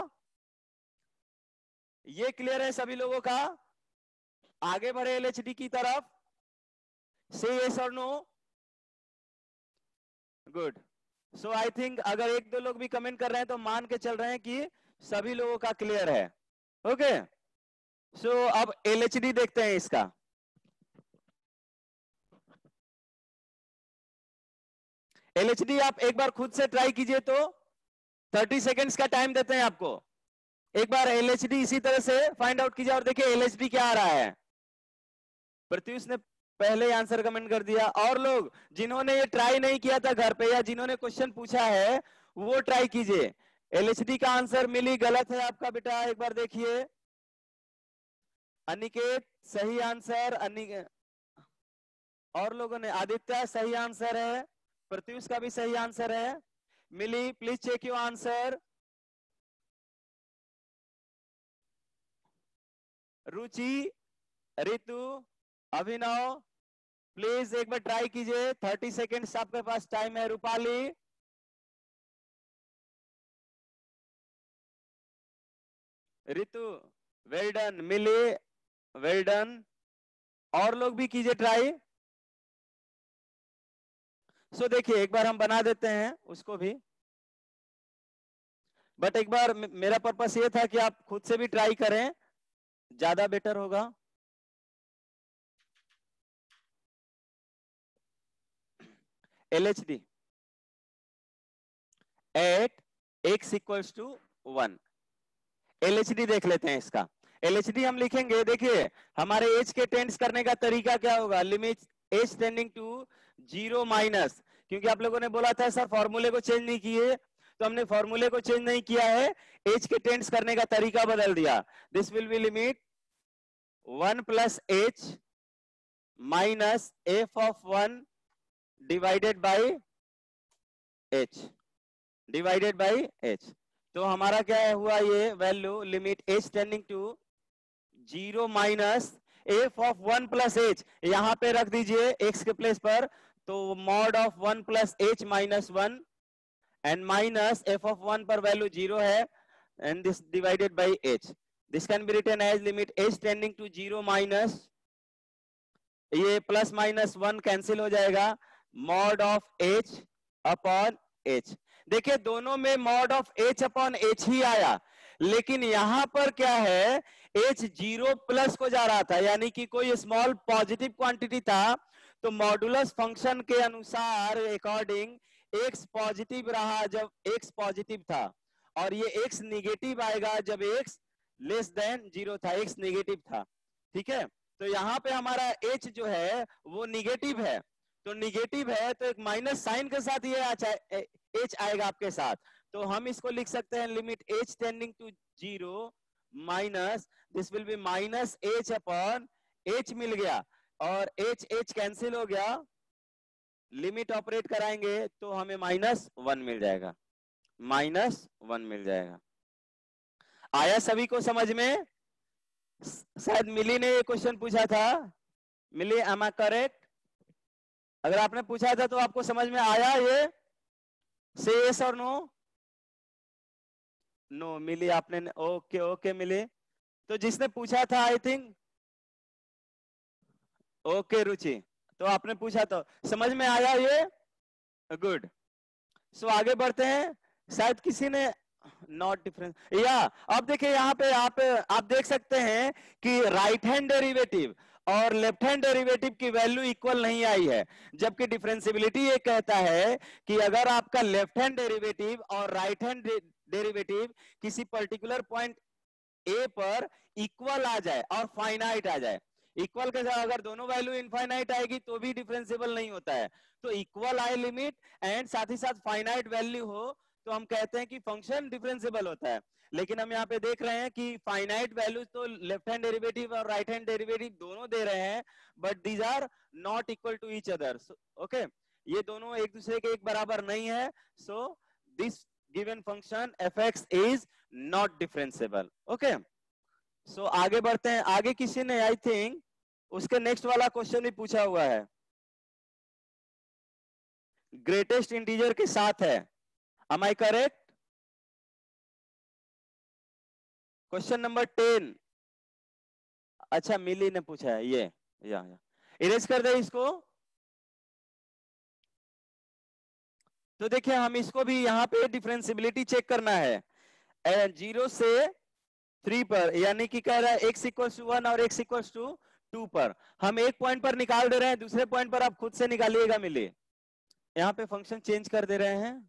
ये क्लियर है सभी लोगों का? आगे बढ़े LHD की तरफ, से यस और no? Good. So I think अगर एक दो लोग भी कमेंट कर रहे हैं तो मान के चल रहे हैं कि सभी लोगों का क्लियर है। ओके, सो अब LHD देखते हैं इसका। LHD आप एक बार खुद से ट्राई कीजिए, तो 30 सेकेंड्स का टाइम देते हैं आपको। एक बार LHD इसी तरह से फाइंड आउट कीजिए और देखिए LHD क्या आ रहा है। प्रत्युष ने पहले आंसर कमेंट कर दिया, और लोग जिन्होंने ये ट्राई नहीं किया था घर पे या जिन्होंने क्वेश्चन पूछा है वो ट्राई कीजिए। LHD का आंसर मिली गलत है आपका बेटा, एक बार देखिए। अनिकेत सही आंसर, और लोगों ने, आदित्य सही आंसर है, प्रत्युष का भी सही आंसर है। Mili please check your answer. Ruchi Ritu, Abhinav, please एक बार ट्राई कीजिए, 30 सेकेंड्स आपके पास टाइम है। Rupali, Ritu, well done. Mili, well done. और लोग भी कीजिए ट्राई। सो देखिए एक बार हम बना देते हैं उसको भी, बट एक बार मेरा पर्पस ये था कि आप खुद से भी ट्राई करें, ज्यादा बेटर होगा। LHD at x equals to 1। LHD देख लेते हैं इसका। LHD हम लिखेंगे, देखिए हमारे h के टेंड्स करने का तरीका क्या होगा, limit h tending to 0 minus, क्योंकि आप लोगों ने बोला था सर फॉर्मूले को चेंज नहीं किए, तो हमने फॉर्मूले को चेंज नहीं किया है, h के टेंड्स करने का तरीका बदल दिया। This will be limit 1 plus h minus f of 1 divided by h, divided by h। तो हमारा क्या हुआ, ये value limit h tending to 0 minus f of 1 plus h, यहां पे रख दीजिए x के प्लेस पर, तो mod of 1 plus h minus 1 and minus f of 1 पर वैल्यू 0 है and this divided by h। This can be written as limit h tending to 0 minus, ये प्लस माइनस 1 कैंसिल हो जाएगा, mod of h upon h। देखिए दोनों में mod of h upon h ही आया, लेकिन यहां पर क्या है, h 0 प्लस को जा रहा था, यानी कि कोई स्मॉल पॉजिटिव क्वांटिटी था, तो मॉडुलस फंक्शन के अनुसार अकॉर्डिंग x पॉजिटिव रहा जब x पॉजिटिव था, और ये x निगेटिव आएगा जब x लेस देन 0 था, x निगेटिव था। ठीक है, तो यहाँ पे हमारा h जो है वो निगेटिव है, तो निगेटिव है तो एक माइनस साइन के साथ ये h आएगा आपके साथ, तो हम इसको लिख सकते हैं limit h tending to 0 minus, this will be minus h upon h मिल गया, और h h कैंसिल हो गया, लिमिट ऑपरेट कराएंगे तो हमें -1 मिल जाएगा, -1 मिल जाएगा। आया सभी को समझ में? शायद मिली ने ये क्वेश्चन पूछा था, मिली एम आई करेक्ट? अगर आपने पूछा था तो आपको समझ में आया ये? से यस और नो? नो मिली आपने, ओके ओके मिली। तो जिसने पूछा था आई थिंक, ओके रुचि, तो आपने पूछा तो समझ में आया ये? गुड। सो आगे बढ़ते हैं, शायद किसी ने नॉट डिफरेंस, या अब देखिए यहाँ पे आप देख सकते हैं कि राइट हैंड डेरिवेटिव और लेफ्ट हैंड डेरिवेटिव की वैल्यू इक्वल नहीं आई है, जबकि डिफरेंशियबिलिटी ये कहता है कि अगर आपका लेफ्ट हैंड डेरिवेटिव और राइट हैंड डेरिवेटिव किसी पर्टिकुलर पॉइंट ए पर इक्वल आ जाए और फाइनाइट आ जाए, इक्वल के साथ अगर दोनों वैल्यू इनफाइनाइट आएगी तो भी डिफरेंशिएबल नहीं होता है, तो इक्वल आए लिमिट एंड साथ ही साथ फाइनाइट वैल्यू हो तो हम कहते हैं कि फंक्शन डिफरेंशिएबल होता है। लेकिन हम यहाँ पे देख रहे हैं कि फाइनाइट वैल्यूज तो लेफ्ट हैंड डेरिवेटिव और राइट हैंड डेरिवेटिव दोनों दे रहे हैं, but these are not equal to each other. Okay, ये दोनों एक दूसरे के एक बराबर नहीं है, so this given function fx is not differentiable. Okay, so आगे बढ़ते हैं, आगे किसी ने आई थिंक उसके नेक्स्ट वाला क्वेश्चन भी पूछा हुआ है, ग्रेटेस्ट इंटीजर के साथ है, am I correct? Question number 10। अच्छा मिली ने पूछा है ये, या इरेज कर दे इसको। तो देखिए हम इसको भी यहाँ पे डिफरेंशियबिलिटी चेक करना है, 0 से 3 पर, यानी कि कह रहा है x इक्वल्स टू 1 और x इक्वल्स टू 2 पर, हम एक पॉइंट पर निकाल दे रहे हैं, दूसरे पॉइंट पर आप खुद से निकालिएगा। मिले यहाँ पे फंक्शन चेंज कर दे रहे हैं,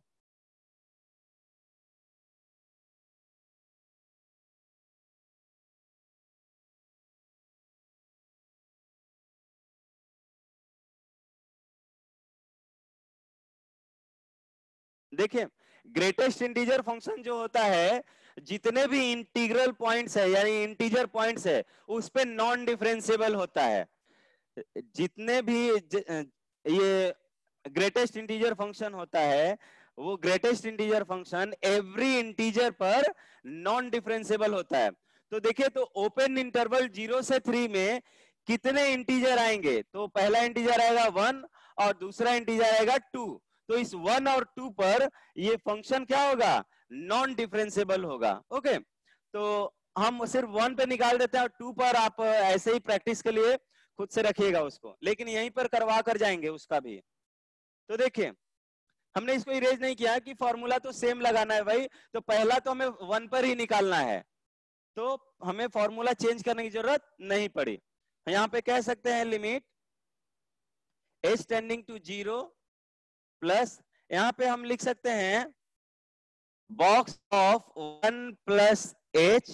देखिए ग्रेटेस्ट इंटीजर फंक्शन जो होता है, जितने भी इंटीग्रल पॉइंट्स है यानी इंटीजर पॉइंट्स है उस पे नॉन डिफरेंशिएबल होता है। जितने भी ये ग्रेटेस्ट इंटीजर फंक्शन होता है, वो greatest integer function every integer पर नॉन डिफरेंशिएबल होता है। तो देखिए, तो ओपन इंटरवल 0 से 3 में कितने इंटीजर आएंगे, तो पहला इंटीजर आएगा 1 और दूसरा इंटीजर आएगा 2। तो इस 1 और 2 पर ये फंक्शन क्या होगा, नॉन डिफरेंशिएबल होगा। ओके, तो हम सिर्फ 1 पे निकाल देते हैं और 2 पर आप ऐसे ही प्रैक्टिस के लिए खुद से रखिएगा उसको, लेकिन यहीं पर करवा कर जाएंगे उसका भी। तो देखिए हमने इसको इरेज नहीं किया कि फॉर्मूला तो सेम लगाना है भाई, तो पहला तो हमें 1 पर ही निकालना है, तो हमें फॉर्मूला चेंज करने की जरूरत नहीं पड़ी। यहां पे कह सकते हैं limit h tending to 0 plus, यहां पे हम लिख सकते हैं box of 1 plus h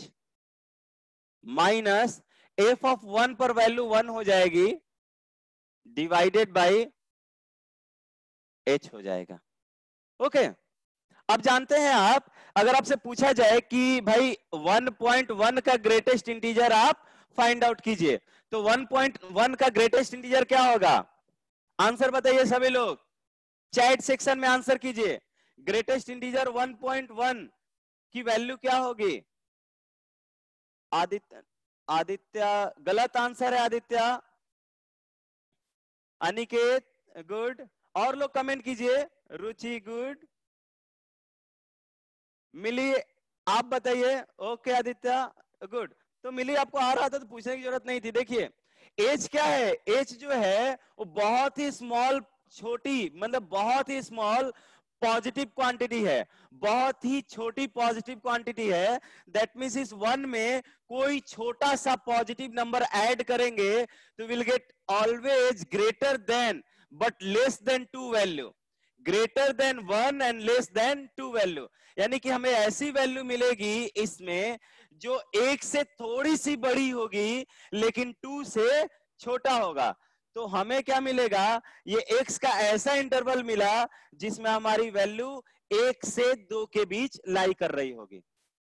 minus f of 1 पर वैल्यू 1 हो जाएगी डिवाइडेड बाई h हो जाएगा। ओके, अब जानते हैं आप, अगर आपसे पूछा जाए कि भाई 1.1 का ग्रेटेस्ट इंटीजर आप फाइंड आउट कीजिए, तो 1.1 का ग्रेटेस्ट इंटीजर क्या होगा, आंसर बताइए सभी लोग, चैट सेक्शन में आंसर कीजिए। ग्रेटेस्ट इंटीजर 1.1 की वैल्यू क्या होगी, आदित्य, आदित्य गलत आंसर है, आदित्य, अनिकेत गुड, और लोग कमेंट कीजिए, रुचि गुड, मिली आप बताइए, ओके आदित्य गुड। तो मिली आपको आ रहा था तो पूछने की जरूरत नहीं थी। देखिए एज क्या है, एज जो है वो बहुत ही स्मॉल, छोटी, मतलब बहुत ही स्मॉल पॉजिटिव क्वांटिटी है, बहुत ही छोटी पॉजिटिव क्वांटिटी है। दैट मींस इस 1 में कोई छोटा सा पॉजिटिव नंबर ऐड करेंगे तो will get always greater than but less than 2 value, greater than 1 and less than 2 value. यानी कि हमें ऐसी वैल्यू मिलेगी इसमें जो 1 से थोड़ी सी बड़ी होगी लेकिन 2 से छोटा होगा। तो हमें क्या मिलेगा, ये x का ऐसा इंटरवल मिला जिसमें हमारी वैल्यू 1 से 2 के बीच लाई कर रही होगी।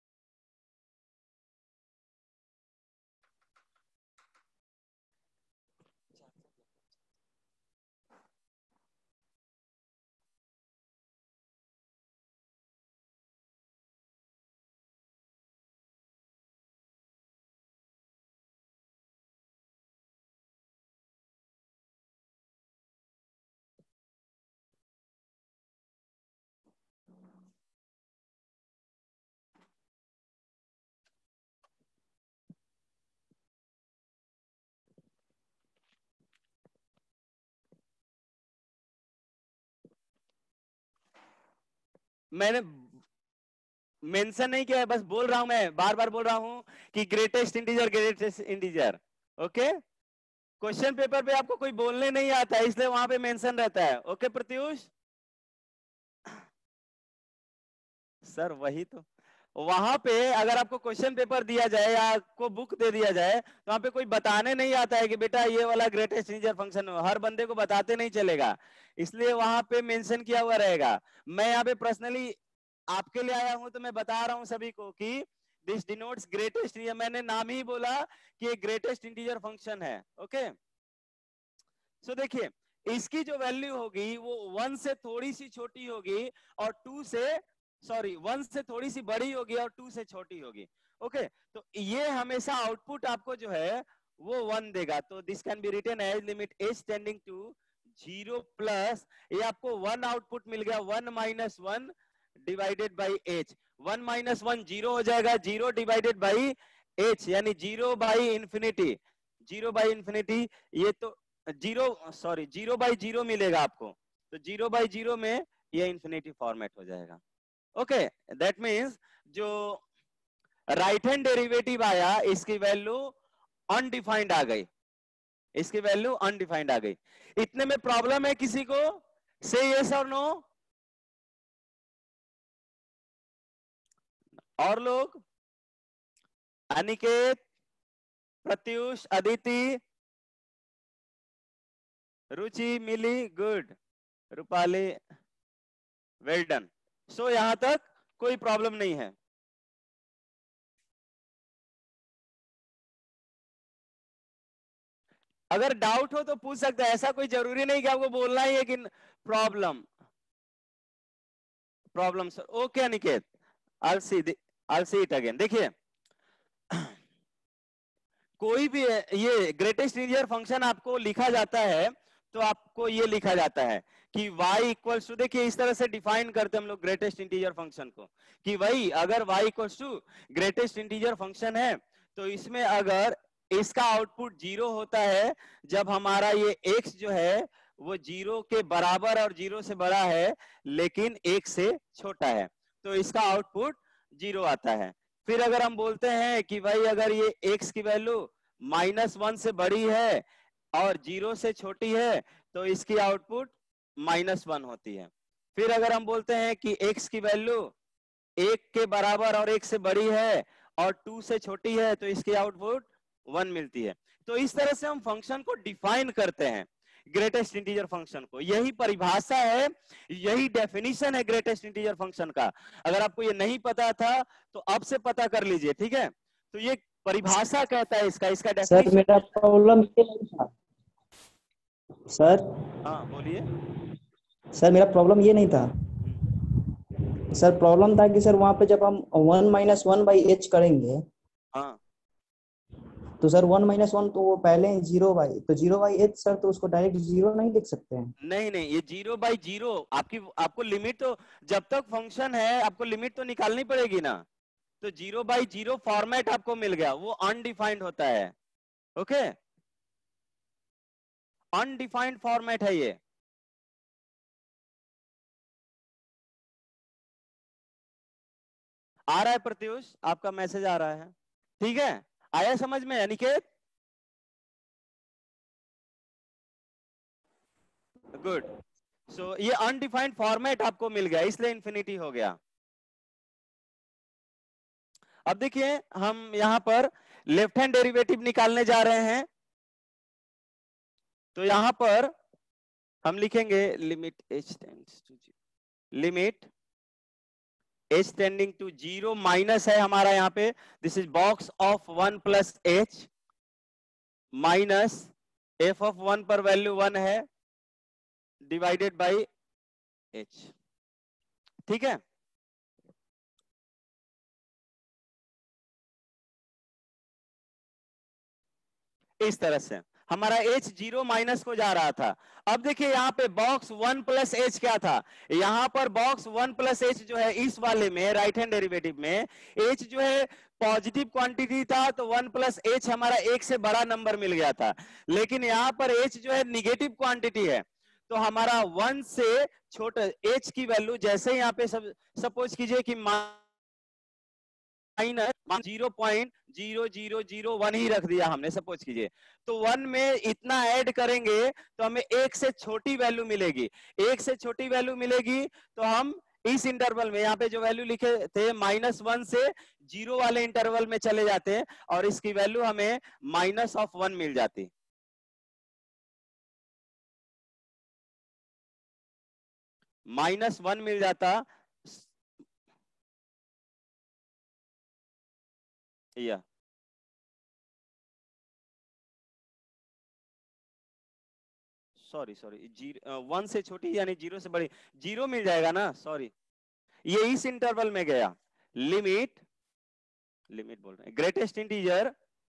मैंने मेंशन नहीं किया है, बस बोल रहा हूं, मैं बार बार बोल रहा हूं कि greatest integer, greatest integer. Okay, question paper पे आपको कोई बोलने नहीं आता है इसलिए वहां पे मेंशन रहता है। ओके प्रत्युष सर, वही तो, वहां पे अगर आपको क्वेश्चन पेपर दिया जाए या आपको बुक दे दिया जाए तो वहां पे कोई बताने नहीं आता है कि बेटा ये वाला ग्रेटेस्ट इंटीजर फंक्शन, हर बंदे को बताते नहीं चलेगा, इसलिए वहां पे मेंशन किया हुआ रहेगा। मैं यहाँ पे पर्सनली आपके लिए आया हूं तो मैं बता रहा हूं सभी को कि दिस डिनोट्स ग्रेटेस्ट, मैंने नाम ही बोला कि ये ग्रेटेस्ट इंटीजर फंक्शन है। ओके, सो देखिए इसकी जो वैल्यू होगी वो 1 से थोड़ी सी छोटी होगी और 2 से, सॉरी 1 से थोड़ी सी बड़ी होगी और 2 से छोटी होगी। ओके, तो ये हमेशा आउटपुट आपको जो है वो 1 देगा। तो this can be written as limit h tending to 0 plus, ये आपको 1 आउटपुट मिल गया, 1 minus 1 divided by h। 1 minus 1 0 हो जाएगा, 0 डिवाइडेड बाई h यानी 0 बाई इंफिनिटी, 0 बाई इंफिनिटी, ये तो 0, सॉरी 0 बाई 0 मिलेगा आपको, तो 0 बाई 0 में ये इंफिनिटी फॉर्मेट हो जाएगा। ओके, दैट मींस जो राइट हैंड डेरिवेटिव आया इसकी वैल्यू अनडिफाइंड आ गई, इसकी वैल्यू अनडिफाइंड आ गई। इतने में प्रॉब्लम है किसी को, से यस और नो, और लोग, Aniket, Pratyush, Aditi, Ruchi, Mili good, Rupali well done. So यहां तक कोई प्रॉब्लम नहीं है। अगर डाउट हो तो पूछ सकते हैं, ऐसा कोई जरूरी नहीं कि आपको बोलना ही है कि problem, problem sir. Okay Aniket, I'll see it again. देखिए कोई भी ये ग्रेटेस्ट इंटीजर फंक्शन आपको लिखा जाता है तो आपको ये लिखा जाता है कि y इक्वल्स टू, देखिए इस तरह से डिफाइन करते हैं हम लोग ग्रेटेस्ट इंटीजर फंक्शन को कि भाई अगर y equals to greatest integer function है तो इसमें अगर इसका आउटपुट 0 होता है जब हमारा ये x जो है वो 0 के बराबर और 0 से बड़ा है लेकिन 1 से छोटा है तो इसका आउटपुट 0 आता है। फिर अगर हम बोलते हैं कि भाई अगर ये x की वैल्यू -1 से बड़ी है और 0 से छोटी है तो इसकी आउटपुट -1 होती है। फिर अगर हम बोलते हैं कि x की वैल्यू 1 के बराबर और 1 से बड़ी है और 2 से छोटी है तो इसकी आउटपुट 1 मिलती है। तो इस तरह से हम फंक्शन को डिफाइन करते हैं ग्रेटेस्ट इंटीजर फंक्शन को। यही परिभाषा है, यही डेफिनेशन है ग्रेटेस्ट इंटीजर फंक्शन का। अगर आपको ये नहीं पता था तो अब से पता कर लीजिए, ठीक है। तो ये परिभाषा कहता है इसका डेफिनेशन। सर मेरा प्रॉब्लम ये नहीं था सर। हाँ बोलिए। सर मेरा प्रॉब्लम ये नहीं था सर। प्रॉब्लम था कि सर वहां पे जब हम 1 - 1/h करेंगे हाँ तो सर 1 - 1 तो वो पहले 0/, तो 0/h सर, तो उसको डायरेक्ट 0 नहीं लिख सकते हैं? नहीं नहीं, ये 0/0 आपको लिमिट तो जब तक फंक्शन है आपको लिमिट तो निकालनी पड़ेगी ना। तो 0/0 फॉर्मेट आपको मिल गया, वो अनडिफाइंड होता है। ओके, अनडिफाइंड फॉर्मेट है ये। आ रहा है प्रत्युष, आपका मैसेज आ रहा है, ठीक है। आया समझ में अनिकेत? गुड। सो ये अनडिफाइंड फॉर्मेट आपको मिल गया इसलिए इंफिनिटी हो गया। अब देखिए हम यहां पर लेफ्ट हैंड डेरिवेटिव निकालने जा रहे हैं। तो यहां पर हम लिखेंगे limit h tends to 0, limit h tending to 0 minus है हमारा यहाँ पे, this is box of 1 plus h minus f of 1 पर वैल्यू 1 है डिवाइडेड बाई h, ठीक है। इस तरह से हमारा h 0 माइनस को जा रहा था। अब देखिए यहाँ पे बॉक्स 1 प्लस h क्या था, यहाँ पर बॉक्स 1 प्लस h जो है इस वाले में राइट हैंड डेरिवेटिव में h जो है पॉजिटिव क्वांटिटी था तो 1 प्लस h हमारा 1 से बड़ा नंबर मिल गया था। लेकिन यहाँ पर h जो है निगेटिव क्वांटिटी है तो हमारा 1 से छोटा h की वैल्यू जैसे यहाँ पे सपोज कीजिए कि माइनस 0.0001 ही रख दिया हमने, सपोज कीजिए। तो 1 में इतना ऐड करेंगे तो हमें 1 से छोटी वैल्यू मिलेगी। 1 से छोटी वैल्यू मिलेगी तो हम इस इंटरवल में यहाँ पे जो वैल्यू लिखे थे -1 से 0 वाले इंटरवल में चले जाते हैं और इसकी वैल्यू हमें -1 मिल जाती। -1 मिल जाता या सॉरी 1 से छोटी यानी 0 से बड़ी 0 मिल जाएगा ना, सॉरी ये इस इंटरवल में गया। लिमिट बोल रहे हैं ग्रेटेस्ट इंटीजर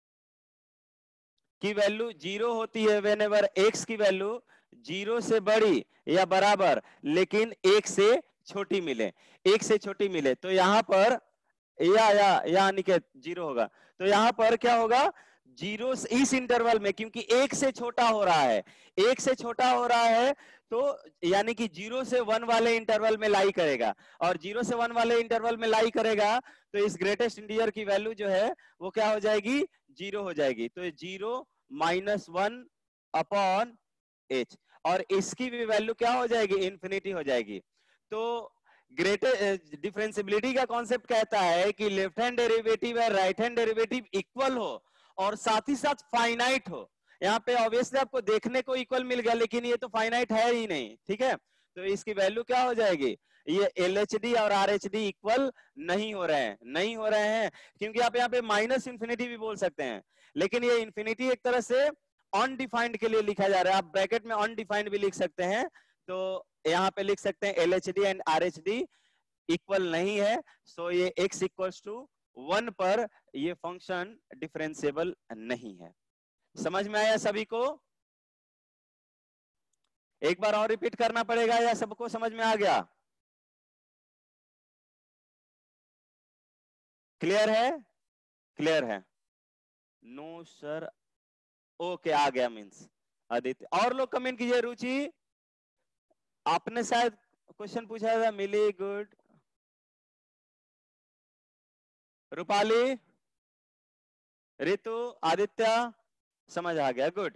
की वैल्यू 0 होती है व्हेनेवर x की वैल्यू 0 से बड़ी या बराबर लेकिन 1 से छोटी मिले, 1 से छोटी मिले। तो यहां पर या अनिकेत 0 होगा। तो यहां पर क्या होगा, 0 इस इंटरवल में क्योंकि 1 से छोटा हो रहा है, 1 से छोटा हो रहा है तो यानी कि 0 से 1 वाले इंटरवल में लाई करेगा और 0 से 1 वाले इंटरवल में लाई करेगा तो इस ग्रेटेस्ट इंटीजर की वैल्यू जो है वो क्या हो जाएगी, 0 हो जाएगी। तो 0 -1 अपॉन h और इसकी भी वैल्यू क्या हो जाएगी, इंफिनिटी हो जाएगी। तो ग्रेटेस्ट डिफरेंशियबिलिटी का कॉन्सेप्ट कहता है कि लेफ्ट हैंड डेरिवेटिव और राइट हैंड डेरिवेटिव इक्वल हो और साथ ही साथ फाइनाइट हो। यहाँ पे ऑब्वियसली आपको देखने को इक्वल मिल गया लेकिन ये तो फाइनाइट है ही नहीं, ठीक है। तो इसकी वैल्यू क्या हो जाएगी, ये LHD और RHD इक्वल नहीं हो रहे हैं क्योंकि आप यहाँ पे माइनस इंफिनिटी भी बोल सकते हैं लेकिन ये इंफिनिटी एक तरह से अनडिफाइंड के लिए लिखा जा रहा है। आप ब्रैकेट में अनडिफाइंड भी लिख सकते हैं, तो यहाँ पे लिख सकते हैं LHD एंड RHD इक्वल नहीं है। सो ये x इक्वल्स टू 1 पर ये फंक्शन डिफरेंशिएबल नहीं है। समझ में आया सभी को? एक बार और रिपीट करना पड़ेगा या सबको समझ में आ गया? क्लियर है? क्लियर है? नो सर, ओके आ गया मीन्स आदित्य। और लोग कमेंट कीजिए। रुचि आपने शायद क्वेश्चन पूछा था, मिली गुड। रूपाली, रितु, आदित्य समझ आ गया, गुड।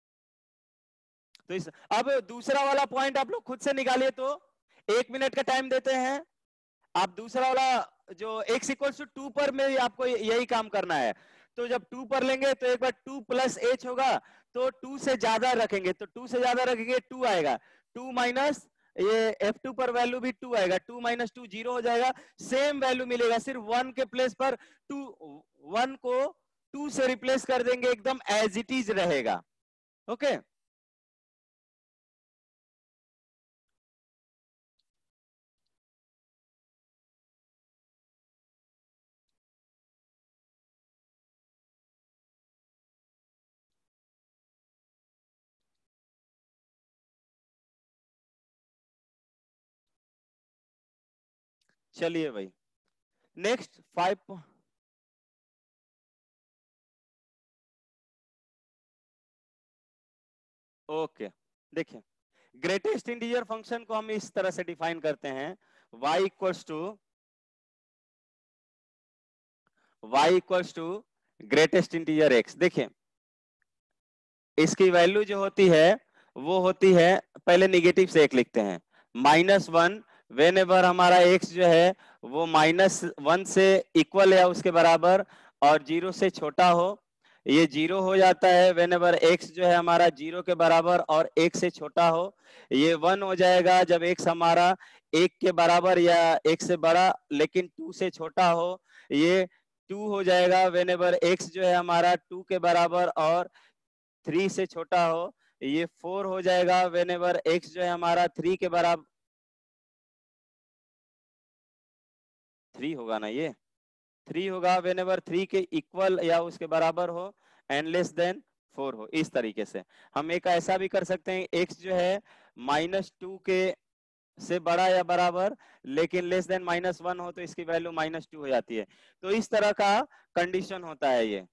तो अब दूसरा वाला पॉइंट आप लोग खुद से निकालिए। तो 1 मिनट का टाइम देते हैं। आप दूसरा वाला जो x इक्वल्स टू 2 पर में आपको यही काम करना है। तो जब 2 पर लेंगे तो एक बार 2 प्लस h होगा, तो 2 से ज्यादा रखेंगे तो 2 से ज्यादा रखेंगे 2 आएगा। 2 माइनस ये f2 पर वैल्यू भी 2 आएगा। 2 माइनस 2 0 हो जाएगा। सेम वैल्यू मिलेगा, सिर्फ 1 के प्लेस पर 1 को 2 से रिप्लेस कर देंगे, एकदम एज इट इज रहेगा। ओके चलिए भाई, नेक्स्ट 5। ओके देखिए, ग्रेटेस्ट इंटीजर फंक्शन को हम इस तरह से डिफाइन करते हैं, y equals to greatest integer x। देखिए इसकी वैल्यू जो होती है वो होती है, पहले निगेटिव से एक लिखते हैं, -1 वेन एवर हमारा x जो है वो -1 से इक्वल या उसके बराबर और 0 से छोटा हो। ये 0 हो जाता है वेन एवर x जो है हमारा 0 के बराबर और 1 से छोटा हो। ये 1 हो जाएगा जब x हमारा 1 के बराबर या 1 से बड़ा लेकिन 2 से छोटा हो। ये 2 हो जाएगा वेन एवर x जो है हमारा 2 के बराबर और 3 से छोटा हो। ये 4 हो जाएगा वेन एवर x जो है हमारा 3 के बराबर, 3 होगा ना, ये 3 होगा वेन एवर 3 के इक्वल या उसके बराबर हो एंड लेस देन 4 हो। इस तरीके से हम एक ऐसा भी कर सकते हैं, x जो है -2 के से बड़ा या बराबर लेकिन लेस देन -1 हो तो इसकी वैल्यू -2 हो जाती है। तो इस तरह का कंडीशन होता है ये।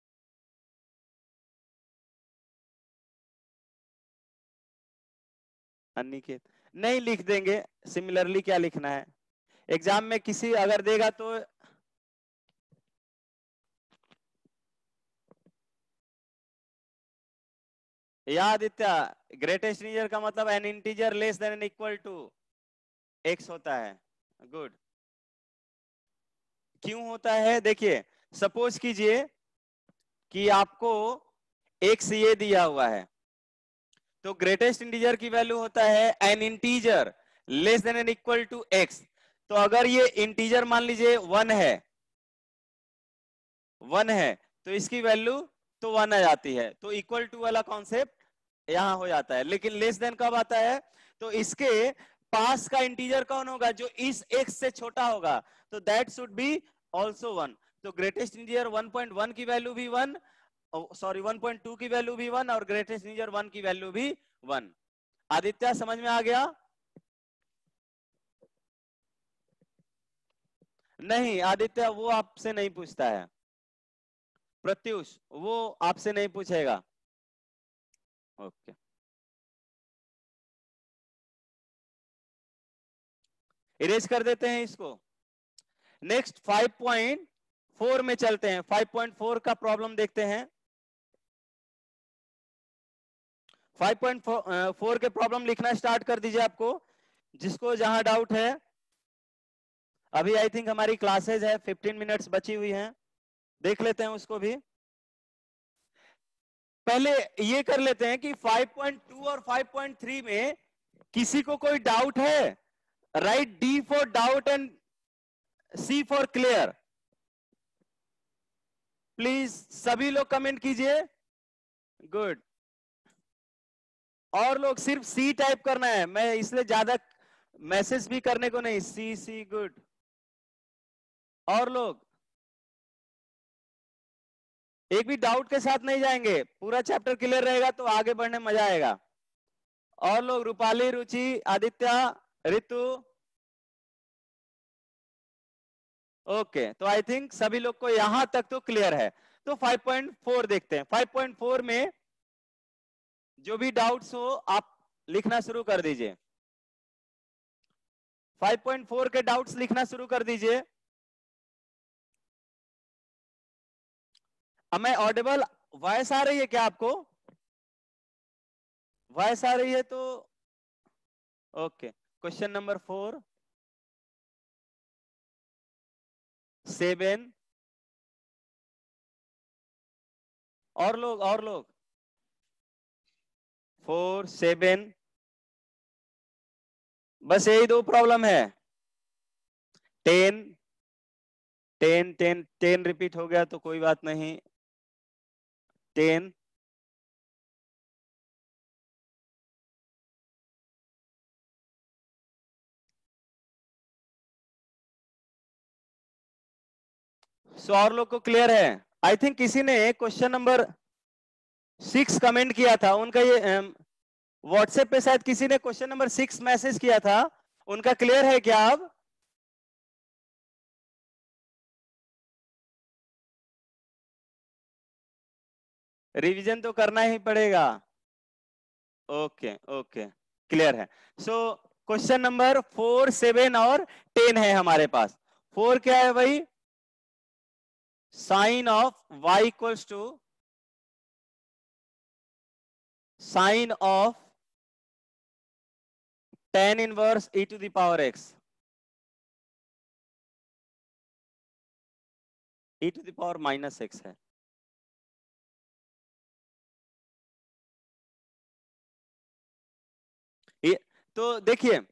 अनिकेत नहीं लिख देंगे, सिमिलरली क्या लिखना है एग्जाम में किसी अगर देगा तो। या आदित्य, ग्रेटेस्ट इंटीजर का मतलब an integer less than and equal to x होता है। गुड। क्यों होता है? देखिए सपोज कीजिए कि आपको x ये दिया हुआ है, तो ग्रेटेस्ट इंटीजर की वैल्यू होता है an integer less than and equal to x। तो अगर ये इंटीजर मान लीजिए 1 है, 1 है तो इसकी वैल्यू तो 1 आ जाती है, तो इक्वल टू वाला कॉन्सेप्ट यहां हो जाता है। लेकिन लेस देन कब आता है? तो इसके पास का इंटीजर कौन होगा जो इस x से छोटा होगा, तो दैट शुड बी आल्सो 1। तो ग्रेटेस्ट इंटीजर 1.1 की वैल्यू भी 1, सॉरी 1.2 की वैल्यू भी 1 और ग्रेटेस्ट इंटीजर 1 की वैल्यू भी 1। आदित्य समझ में आ गया? नहीं आदित्य वो आपसे नहीं पूछता है, प्रत्युष वो आपसे नहीं पूछेगा। ओके इरेज कर देते हैं इसको। नेक्स्ट 5.4 में चलते हैं। 5.4 का प्रॉब्लम देखते हैं। 5.4 के प्रॉब्लम लिखना स्टार्ट कर दीजिए आपको, जिसको जहां डाउट है। अभी आई थिंक हमारी क्लासेज है, 15 मिनट्स बची हुई हैं, देख लेते हैं उसको भी। पहले ये कर लेते हैं कि 5.2 और 5.3 में किसी को कोई डाउट है? Right D for doubt and C for clear. Please सभी लोग कमेंट कीजिए। गुड। और लोग सिर्फ सी टाइप करना है, मैं इसलिए ज्यादा मैसेज भी करने को नहीं। C C good. और लोग एक भी डाउट के साथ नहीं जाएंगे, पूरा चैप्टर क्लियर रहेगा तो आगे बढ़ने में मजा आएगा। और लोग, रूपाली, रुचि, आदित्य, ऋतु, ओके, तो आई थिंक सभी लोग को यहां तक तो क्लियर है। तो 5.4 देखते हैं। 5.4 में जो भी डाउट्स हो आप लिखना शुरू कर दीजिए। 5.4 के डाउट्स लिखना शुरू कर दीजिए। अब मैं ऑडिबल, वॉइस आ रही है क्या आपको? वॉइस आ रही है तो ओके। क्वेश्चन नंबर 4, 7, और लोग 4, 7, बस यही दो प्रॉब्लम है। 10 10 10 10 रिपीट हो गया तो कोई बात नहीं। 10, सो और लोग को क्लियर है? आई थिंक किसी ने क्वेश्चन नंबर 6 कमेंट किया था, उनका ये व्हाट्सएप पे शायद किसी ने क्वेश्चन नंबर 6 मैसेज किया था, उनका क्लियर है क्या? अब रिवीजन तो करना ही पड़ेगा। ओके ओके, क्लियर है। सो क्वेश्चन नंबर 4, 7 और 10 है हमारे पास। 4 क्या है भाई? Sine of y equals to sine of tan inverse e to the power x, e to the power minus x है। तो देखिए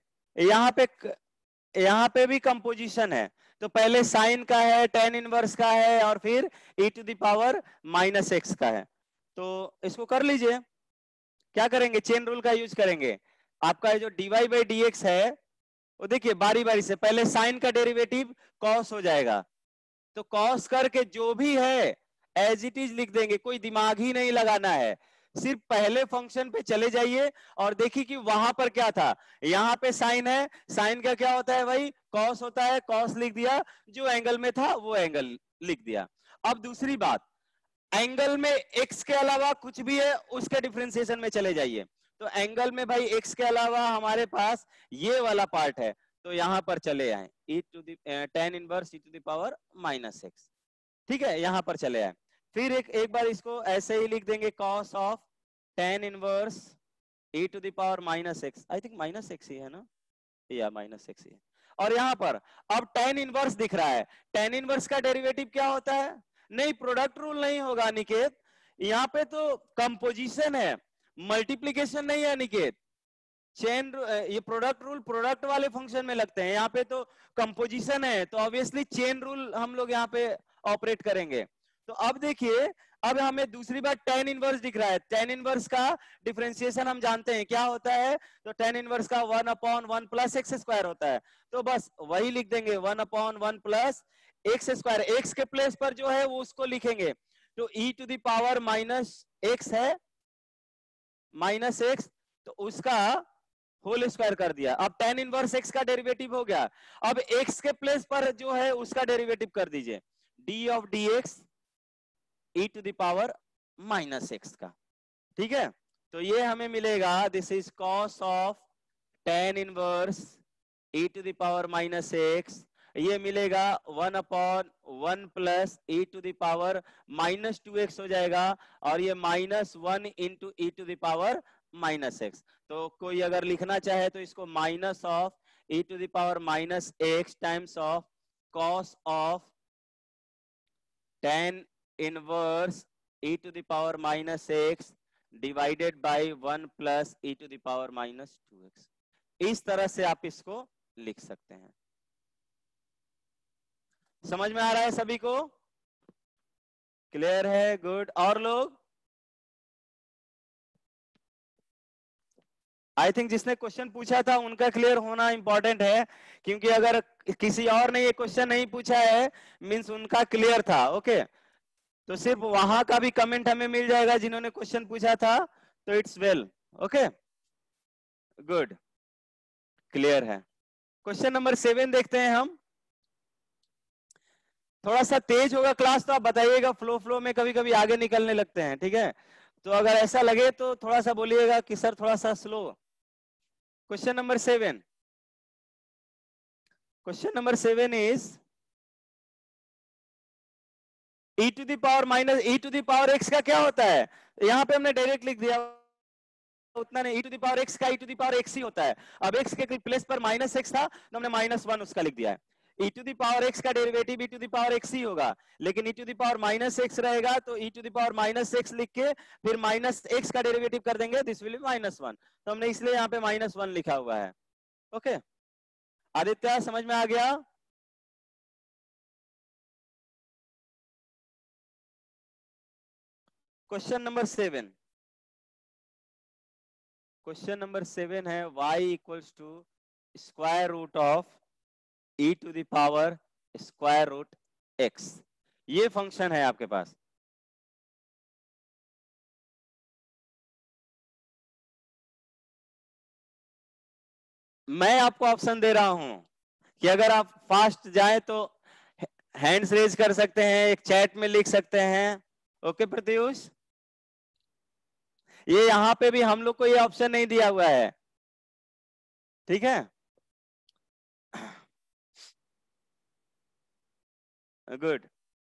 यहाँ पे भी कंपोजिशन है। तो पहले साइन का है, tan इनवर्स का है, और फिर e to the power minus x का है। तो इसको कर लीजिए। क्या करेंगे? चेन रूल का यूज करेंगे। आपका जो dy बाई dx है वो देखिए बारी बारी से, पहले साइन का डेरिवेटिव cos हो जाएगा, तो cos करके जो भी है एज इट इज लिख देंगे, कोई दिमाग ही नहीं लगाना है। सिर्फ पहले फंक्शन पे चले जाइए और देखिए कि वहां पर क्या था। यहाँ पे साइन है, साइन का क्या होता है भाई? cos होता है, cos लिख दिया, जो एंगल में था वो एंगल लिख दिया। अब दूसरी बात, एंगल में x के अलावा कुछ भी है उसके डिफरेंशिएशन में चले जाइए। तो एंगल में भाई x के अलावा हमारे पास ये वाला पार्ट है, तो यहां पर चले आए e to the tan inverse e to the power minus x। ठीक है, यहां पर चले आए। फिर एक बार इसको ऐसे ही लिख देंगे, cos of tan inverse e to the power minus x। I think minus x ही है ना, या माइनस x ही है। और यहां पर अब tan इनवर्स दिख रहा है, tan इनवर्स का डेरिवेटिव क्या होता है? नहीं, प्रोडक्ट रूल नहीं होगा निकेत, यहाँ पे तो कंपोजिशन है, मल्टीप्लीकेशन नहीं है निकेत। चेन, ये प्रोडक्ट रूल प्रोडक्ट वाले फंक्शन में लगते हैं, यहाँ पे तो कंपोजिशन है, तो ऑब्वियसली चेन रूल हम लोग यहाँ पे ऑपरेट करेंगे। तो अब देखिए, अब हमें दूसरी बार tan इनवर्स दिख रहा है। tan इनवर्स का डिफरेंशिएशन हम जानते हैं क्या होता है, तो tan इनवर्स का 1/1 प्लस एक्स स्क्वायर होता है। तो बस वही लिख देंगे, 1/1 प्लस एक्स स्क्वायर। एक्स के प्लेस पर जो है वो उसको लिखेंगे, तो e to the power minus x है, माइनस एक्स, तो उसका होल स्क्वायर कर दिया। अब tan इनवर्स x का डेरिवेटिव हो गया। अब x के प्लेस पर जो है उसका डेरिवेटिव कर दीजिए, d of dx e to the power minus x का। ठीक है, तो ये हमें मिलेगा, this is cos of tan inverse e to the power minus x. ये मिलेगा 1/1 plus e to the power minus 2x हो जाएगा, और ये -1 into e to the power minus x. तो कोई अगर लिखना चाहे तो इसको minus of e to the power minus x times of cos of tan inverse e to the power minus x divided by 1 plus e to the power minus 2x। इस तरह से आप इसको लिख सकते हैं। समझ में आ रहा है सभी को? क्लियर है? गुड। और लोग? आई थिंक जिसने क्वेश्चन पूछा था उनका क्लियर होना इंपॉर्टेंट है, क्योंकि अगर किसी और ने ये क्वेश्चन नहीं पूछा है मींस उनका क्लियर था। ओके, तो सिर्फ वहां का भी कमेंट हमें मिल जाएगा जिन्होंने क्वेश्चन पूछा था, तो it's well. Okay, good, clear है। क्वेश्चन नंबर 7 देखते हैं हम। थोड़ा सा तेज होगा क्लास तो आप बताइएगा, फ्लो में कभी कभी आगे निकलने लगते हैं, ठीक है? तो अगर ऐसा लगे तो थोड़ा सा बोलिएगा कि सर थोड़ा सा slow. Question number 7, question number 7 is e to the power minus e to the power x का क्या होता है? यहाँ पे हमने डायरेक्ट लिख दिया, उतना नहीं, e to the power x का e to the power x ही होता है। अब x के प्लेस पर माइनस x था तो हमने -1 उसका लिख दिया है। e to the power x का derivative e to the power x ही होगा, लेकिन e to the power -x रहेगा तो e to the power -x लिख के फिर -x का डेरिवेटिव कर देंगे, दिस विल बी -1। तो हमने इसलिए यहाँ पे -1 लिखा हुआ है। ओके, आदित्य समझ में आ गया? क्वेश्चन नंबर 7, क्वेश्चन नंबर 7 है y equals to square root of e to the power square root x। ये फंक्शन है आपके पास। मैं आपको ऑप्शन दे रहा हूं कि अगर आप फास्ट जाएं तो हैंड्स रेज कर सकते हैं, एक चैट में लिख सकते हैं। ओके प्रत्युष, ये यहां पे भी हम लोग को ये ऑप्शन नहीं दिया हुआ है, ठीक है? गुड।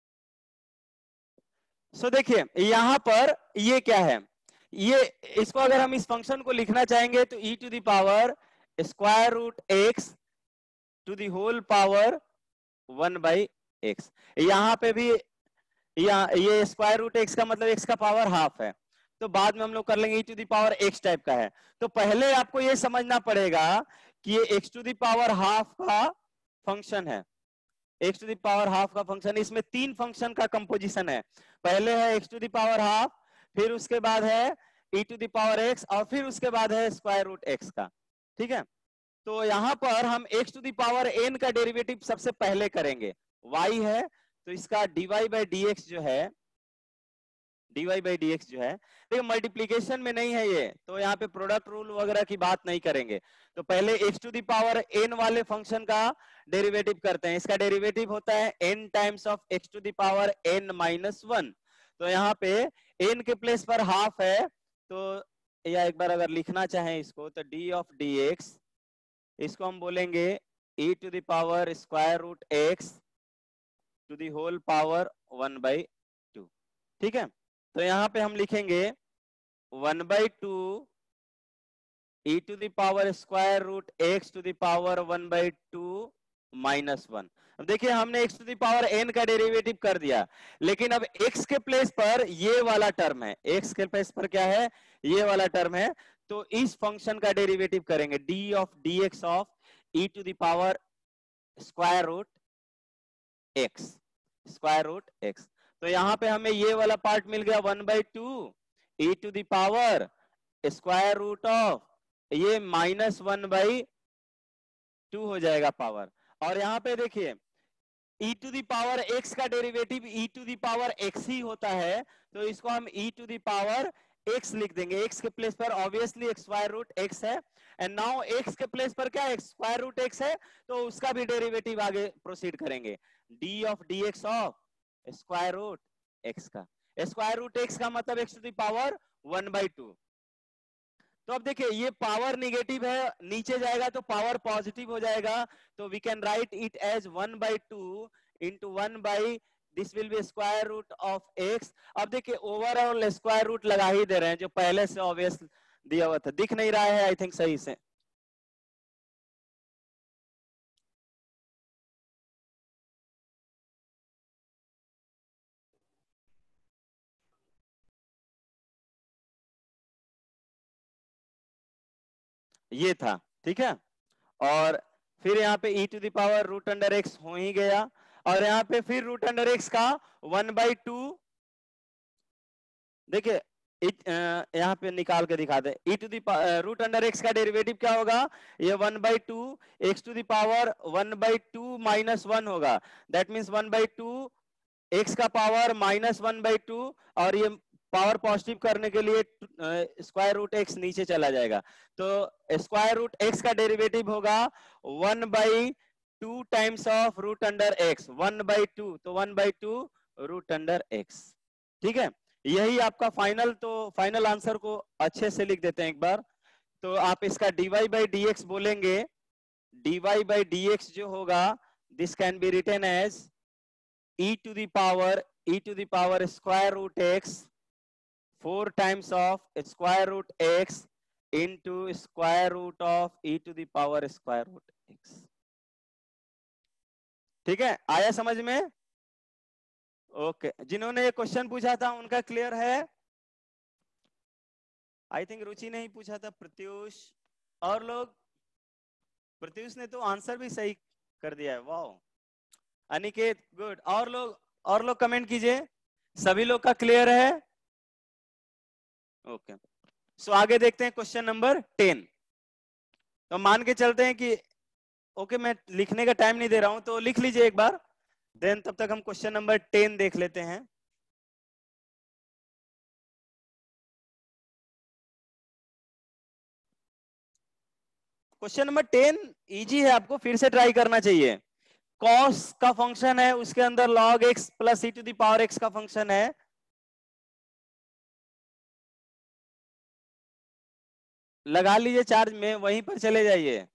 सो देखिए यहां पर ये क्या है, ये इसको अगर हम इस फंक्शन को लिखना चाहेंगे तो e to the power square root x to the whole power 1/x। यहाँ पे भी ये स्क्वायर रूट x का मतलब x का पावर हाफ है, तो बाद में हम लोग कर लेंगे e to the power x type का है। तो पहले आपको ये समझना पड़ेगा कि ये x to the power half का फंक्शन है, x to the power half का फंक्शन। इसमें 3 फंक्शन का कंपोजिशन है, पहले है x to the power half, फिर उसके बाद है e to the power x, और फिर उसके बाद है स्क्वायर रूट x का, ठीक है? तो यहां पर हम x to the power n का डेरिवेटिव सबसे पहले करेंगे, y है तो इसका dy बाई dx जो है, dy बाई dx जो है, देखिए मल्टीप्लीकेशन में नहीं है ये, तो यहाँ पे प्रोडक्ट रूल वगैरह की बात नहीं करेंगे। तो पहले x to the power n वाले फंक्शन का डेरिवेटिव करते हैं। इसका डेरिवेटिव होता है n times of x to the power n -1। तो यहाँ पे n के प्लेस पर हाफ है, तो या एक बार अगर लिखना चाहें इसको तो d ऑफ dx, इसको हम बोलेंगे e to the power square root x to the whole power 1/2, ठीक है? तो यहाँ पे हम लिखेंगे 1/2 e to the power square root x to the power 1/2 -1। अब देखिए हमने x to the power n का डेरिवेटिव कर दिया, लेकिन अब x के प्लेस पर ये वाला टर्म है, x के प्लेस पर क्या है, ये वाला टर्म है। तो इस फंक्शन का डेरिवेटिव करेंगे d of dx of e to the power square root x, square root x। तो यहाँ पे हमें ये वाला पार्ट मिल गया 1/2 e to the power square root of ये -1/2 हो जाएगा पावर। और यहाँ पे देखिए e to the power x का derivative e to the power x ही होता है, तो इसको हम e to the power x लिख देंगे। x के प्लेस पर ऑब्वियसली स्क्वायर रूट x है, एंड नाउ x के प्लेस पर क्या है, स्क्वायर रूट x है, तो उसका भी डेरिवेटिव आगे प्रोसीड करेंगे, d of dx of square root x का। स्क्वायर रूट x का मतलब x टू द पावर 1/2। तो अब देखिए ये पावर निगेटिव है, नीचे जाएगा तो पावर पॉजिटिव हो जाएगा, तो we can write it as 1/2 into 1 this will be square root of x। अब देखिए ओवरऑल स्क्वायर रूट लगा ही दे रहे हैं, जो पहले से ऑब्वियस दिया हुआ था, दिख नहीं रहा है आई थिंक सही से। ये था, ठीक है? और फिर यहाँ पे e to the power root under x हो ही गया, और यहाँ पे फिर रूट अंडर एक्स का 1/2, देखिए यहाँ पे निकाल के दिखा दे, e to the root under x का डेरिवेटिव क्या होगा, ये 1/2 x टू द पावर 1/2 -1 होगा, दैट मीन्स 1/2 x का पावर -1/2 और ये पावर पॉजिटिव करने के लिए स्क्वायर रूट x नीचे चला जाएगा, तो स्क्वायर रूट x का डेरिवेटिव होगा 1/2 times of root under x, 1/2, तो 1/2 रूट अंडर x। ठीक है, यही आपका फाइनल, तो फाइनल आंसर को अच्छे से लिख देते हैं एक बार। तो आप इसका dy बाई dx बोलेंगे, dy बाई dx जो होगा this can be written as e to the power square root x 4 times of square root x into square root of e to the power square root x। ठीक है, आया समझ में? ओके, जिन्होंने ये क्वेश्चन पूछा था उनका क्लियर है? आई थिंक रुचि ने ही पूछा था, प्रत्युष और लोग, प्रत्युष ने तो आंसर भी सही कर दिया है, वाह। अनिकेत गुड, और लोग कमेंट कीजिए, सभी लोग का क्लियर है? ओके, सो आगे देखते हैं क्वेश्चन नंबर 10। तो मान के चलते हैं कि ओके, मैं लिखने का टाइम नहीं दे रहा हूं, तो लिख लीजिए एक बार, देन तब तक हम क्वेश्चन नंबर 10 देख लेते हैं। क्वेश्चन नंबर 10 इजी है, आपको फिर से ट्राई करना चाहिए। कॉस का फंक्शन है, उसके अंदर log x plus e to the power x का फंक्शन है। लगा लीजिए चार्ज में, वहीं पर चले जाइए।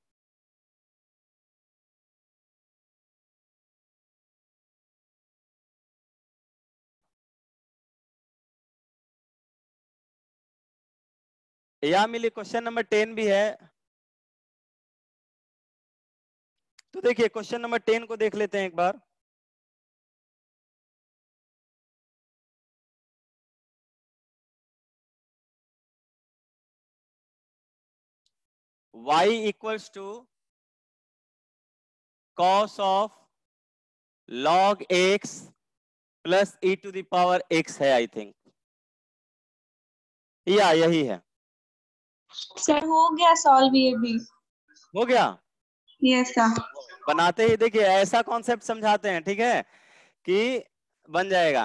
या मिली क्वेश्चन नंबर 10 भी है, तो देखिए क्वेश्चन नंबर 10 को देख लेते हैं एक बार। y equals to cos of log x plus e to the power x है, आई थिंक, या यही है। सर हो गया सॉल्व, ये भी हो गया? Yes sir. बनाते ही देखिए ऐसा कॉन्सेप्ट समझाते हैं, ठीक है, कि बन जाएगा।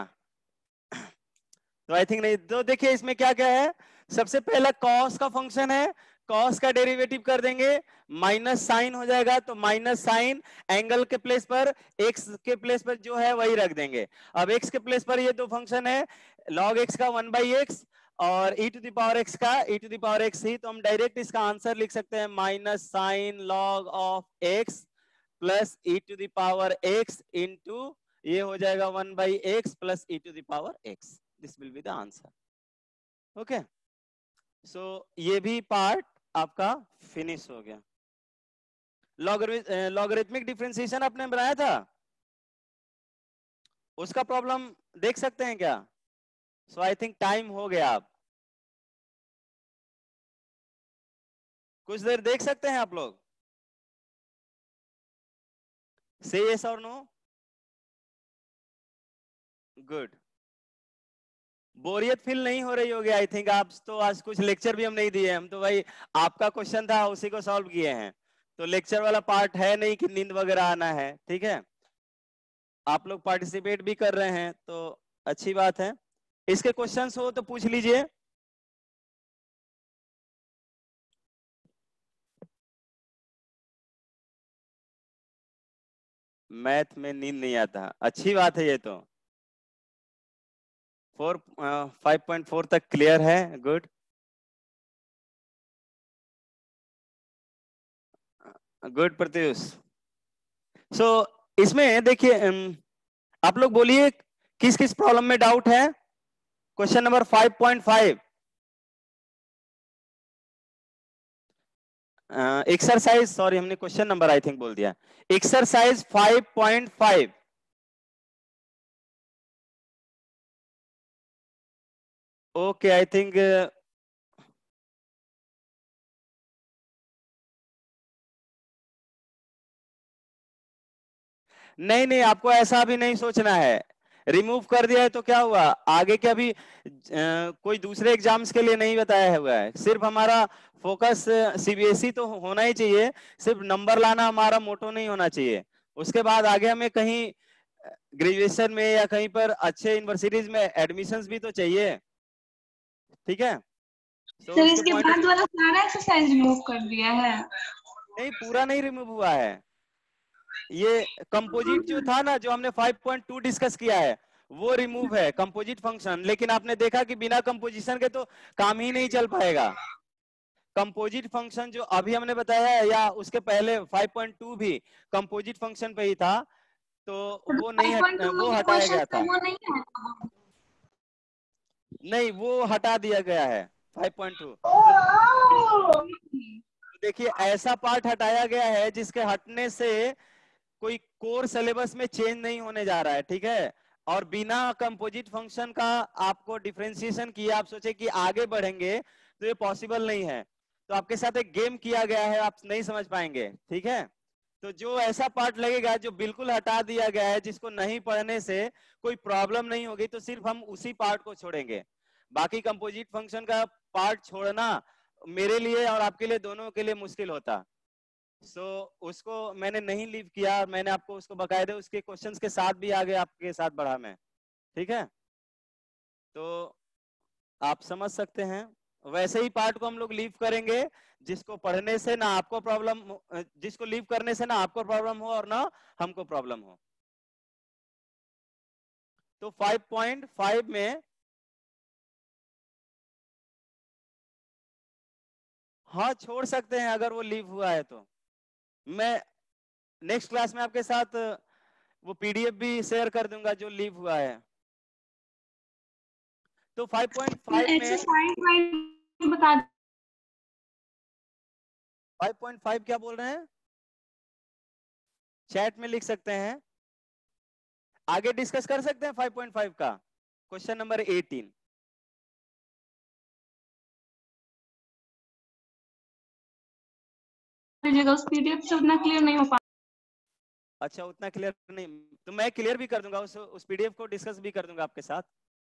तो आई थिंक नहीं, तो देखिए इसमें क्या क्या है। सबसे पहला कॉस का फंक्शन है, कॉस का डेरिवेटिव कर देंगे, माइनस साइन हो जाएगा, तो माइनस साइन एंगल के प्लेस पर, एक्स के प्लेस पर जो है वही रख देंगे। अब एक्स के प्लेस पर ये दो फंक्शन है, log x का 1/x और e to the power x का e to the power x ही, तो हम डायरेक्ट इसका आंसर लिख सकते हैं minus sine log of x plus e to the power x into ये हो जाएगा 1/x plus e to the power x। This will be the answer. Okay, so ये भी पार्ट आपका फिनिश हो गया। लॉगरिथमिक डिफरेंशिएशन आपने बनाया था, उसका प्रॉब्लम देख सकते हैं क्या? सो आई थिंक टाइम हो गया, आप कुछ देर देख सकते हैं आप लोग? से यस और नो? गुड, बोरियत फील नहीं हो रही होगी आई थिंक। आप तो आज कुछ लेक्चर भी हम नहीं दिए, हम तो भाई आपका क्वेश्चन था उसी को सॉल्व किए हैं, तो लेक्चर वाला पार्ट है नहीं कि नींद वगैरह आना है। ठीक है, आप लोग पार्टिसिपेट भी कर रहे हैं तो अच्छी बात है। इसके क्वेश्चंस हो तो पूछ लीजिए। मैथ में नींद नहीं आता, अच्छी बात है ये तो। 5.4 तक क्लियर है, गुड गुड प्रत्युष। सो इसमें देखिए आप लोग बोलिए किस किस प्रॉब्लम में डाउट है। क्वेश्चन नंबर 5.5 एक्सरसाइज, सॉरी हमने क्वेश्चन नंबर आई थिंक बोल दिया, एक्सरसाइज 5.5। ओके, आई थिंक नहीं नहीं, आपको ऐसा भी नहीं सोचना है। रिमूव कर दिया है तो क्या हुआ, आगे के अभी कोई दूसरे एग्जाम्स के लिए नहीं बताया हुआ है। सिर्फ हमारा फोकस सीबीएसई तो होना ही चाहिए, सिर्फ नंबर लाना हमारा मोटो नहीं होना चाहिए। उसके बाद आगे हमें कहीं ग्रेजुएशन में या कहीं पर अच्छे यूनिवर्सिटीज में एडमिशंस भी तो चाहिए, ठीक है। तो सर इसके बाद वाला सारा एक्सरसाइज रिमूव कर दिया है? नहीं, पूरा नहीं रिमूव हुआ है। ये कंपोजिट जो था ना, जो हमने 5.2 डिस्कस किया है, वो रिमूव है कंपोजिट फंक्शन। लेकिन आपने देखा कि बिना कंपोजिशन के तो काम ही नहीं चल पाएगा। कंपोजिट फंक्शन जो अभी हमने बताया है, या उसके पहले 5.2 भी कंपोजिट फंक्शन पे ही था, तो वो नहीं वो हटाया गया था। नहीं, वो हटा दिया गया है 5.2। देखिए, ऐसा पार्ट हटाया गया है जिसके हटने से कोई कोर सिलेबस में चेंज नहीं होने जा रहा है, ठीक है। और बिना कंपोजिट फंक्शन का आपको डिफरेंशिएशन किया, आप सोचे कि आगे बढ़ेंगे, तो ये पॉसिबल नहीं है। तो आपके साथ एक गेम किया गया है, आप नहीं समझ पाएंगे, ठीक है। तो जो ऐसा पार्ट लगेगा जो बिल्कुल हटा दिया गया है, जिसको नहीं पढ़ने से कोई प्रॉब्लम नहीं होगी, तो सिर्फ हम उसी पार्ट को छोड़ेंगे। बाकी कंपोजिट फंक्शन का पार्ट छोड़ना मेरे लिए और आपके लिए, दोनों के लिए मुश्किल होता। उसको मैंने नहीं लीव किया, मैंने आपको उसको बकायदे उसके क्वेश्चंस के साथ भी आगे आपके साथ बढ़ा मैं, ठीक है। तो आप समझ सकते हैं, वैसे ही पार्ट को हम लोग लीव करेंगे जिसको पढ़ने से ना आपको प्रॉब्लम, जिसको लीव करने से ना आपको प्रॉब्लम हो और ना हमको प्रॉब्लम हो। तो 5.5 में हाँ छोड़ सकते हैं अगर वो लीव हुआ है तो। मैं नेक्स्ट क्लास में आपके साथ वो पीडीएफ भी शेयर कर दूंगा जो लीव हुआ है। तो 5.5 में एक्सरसाइज बता 5.5 क्या बोल रहे हैं, चैट में लिख सकते हैं, आगे डिस्कस कर सकते हैं 5.5 का क्वेश्चन नंबर 18। उस पीडीएफ से उतना क्लियर नहीं हो पा। अच्छा, उतना क्लियर नहीं, तो मैं क्लियर भी कर दूंगा, उस पीडीएफ को डिस्कस भी कर दूंगा आपके साथ।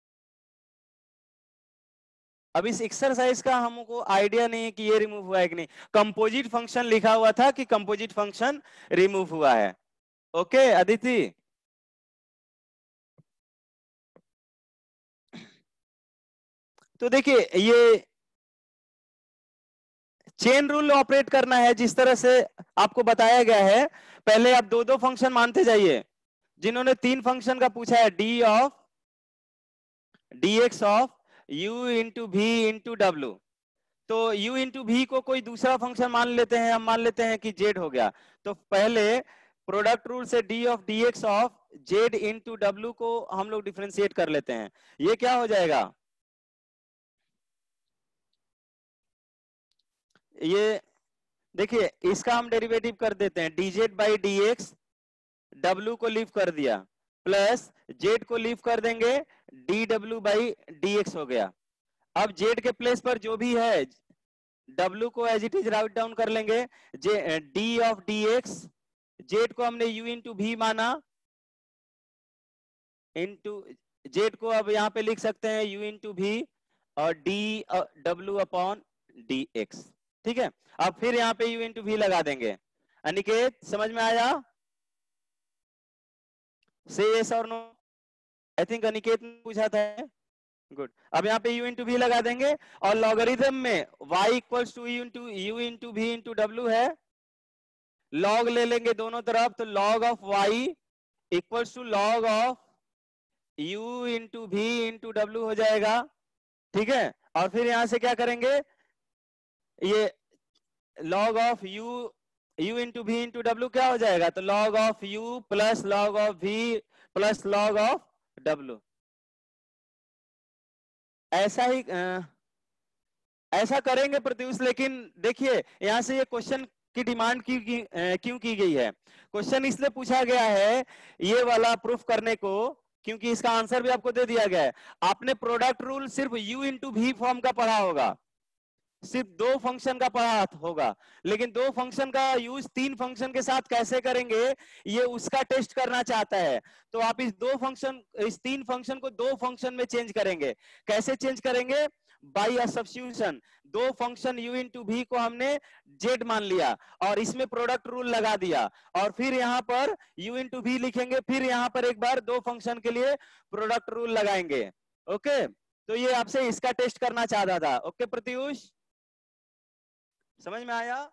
अब इस एक्सरसाइज का हमको आइडिया नहीं है कि ये रिमूव हुआ है कि नहीं। कंपोजिट फंक्शन लिखा हुआ था कि कंपोजिट फंक्शन रिमूव हुआ है। ओके अदिति, तो देखिए ये चेन रूल ऑपरेट करना है जिस तरह से आपको बताया गया है। पहले आप दो दो फंक्शन मानते जाइए। जिन्होंने 3 फंक्शन का पूछा है, dx of u into v into w, तो u इंटू v को कोई दूसरा फंक्शन मान लेते हैं, हम मान लेते हैं कि z हो गया। तो पहले प्रोडक्ट रूल से d of dx of z into w को हम लोग डिफरेंशिएट कर लेते हैं। ये क्या हो जाएगा, ये देखिए इसका हम डेरिवेटिव कर देते हैं, dz बाई dx, w को लीव कर दिया, प्लस z को लीव कर देंगे, dw बाई dx हो गया। अब z के प्लेस पर जो भी है, w को as it is write down कर लेंगे, d ऑफ dx, z को हमने u इंटू v माना, इंटू z को अब यहाँ पे लिख सकते हैं u इंटू v, और w अपॉन dx, ठीक है। अब फिर यहाँ पे u इंटू v लगा देंगे। अनिकेत समझ में आया? से यस और नो? आई थिंक अनिकेत ने पूछा था। गुड। अब यहाँ पे u इंटू v लगा देंगे, और लॉगरिथम में y equals to u into v into w है, लॉग ले लेंगे दोनों तरफ, तो log of y equals to log of u into v into w हो जाएगा, ठीक है। और फिर यहां से क्या करेंगे, ये log of u into v into w क्या हो जाएगा, तो log of u plus log of v plus log of w। ऐसा ही ऐसा करेंगे प्रत्युष। लेकिन देखिए यहां से ये क्वेश्चन की डिमांड क्यों की गई है, क्वेश्चन इसलिए पूछा गया है ये वाला प्रूफ करने को, क्योंकि इसका आंसर भी आपको दे दिया गया है। आपने प्रोडक्ट रूल सिर्फ u इंटू v फॉर्म का पढ़ा होगा, सिर्फ 2 फंक्शन का पढ़ा होगा, लेकिन 2 फंक्शन का यूज 3 फंक्शन के साथ कैसे करेंगे, ये उसका टेस्ट करना चाहता है। तो आप इस 3 फंक्शन को 2 फंक्शन में चेंज करेंगे। कैसे चेंज करेंगे, बाई अ सब्स्टिट्यूशन। दो फंक्शन u इंटू v को हमने z मान लिया और इसमें प्रोडक्ट रूल लगा दिया और फिर यहाँ पर u इंटू v लिखेंगे, फिर यहाँ पर एक बार दो फंक्शन के लिए प्रोडक्ट रूल लगाएंगे। ओके, तो ये आपसे इसका टेस्ट करना चाहता था। ओके प्रत्युष, समझ में आया?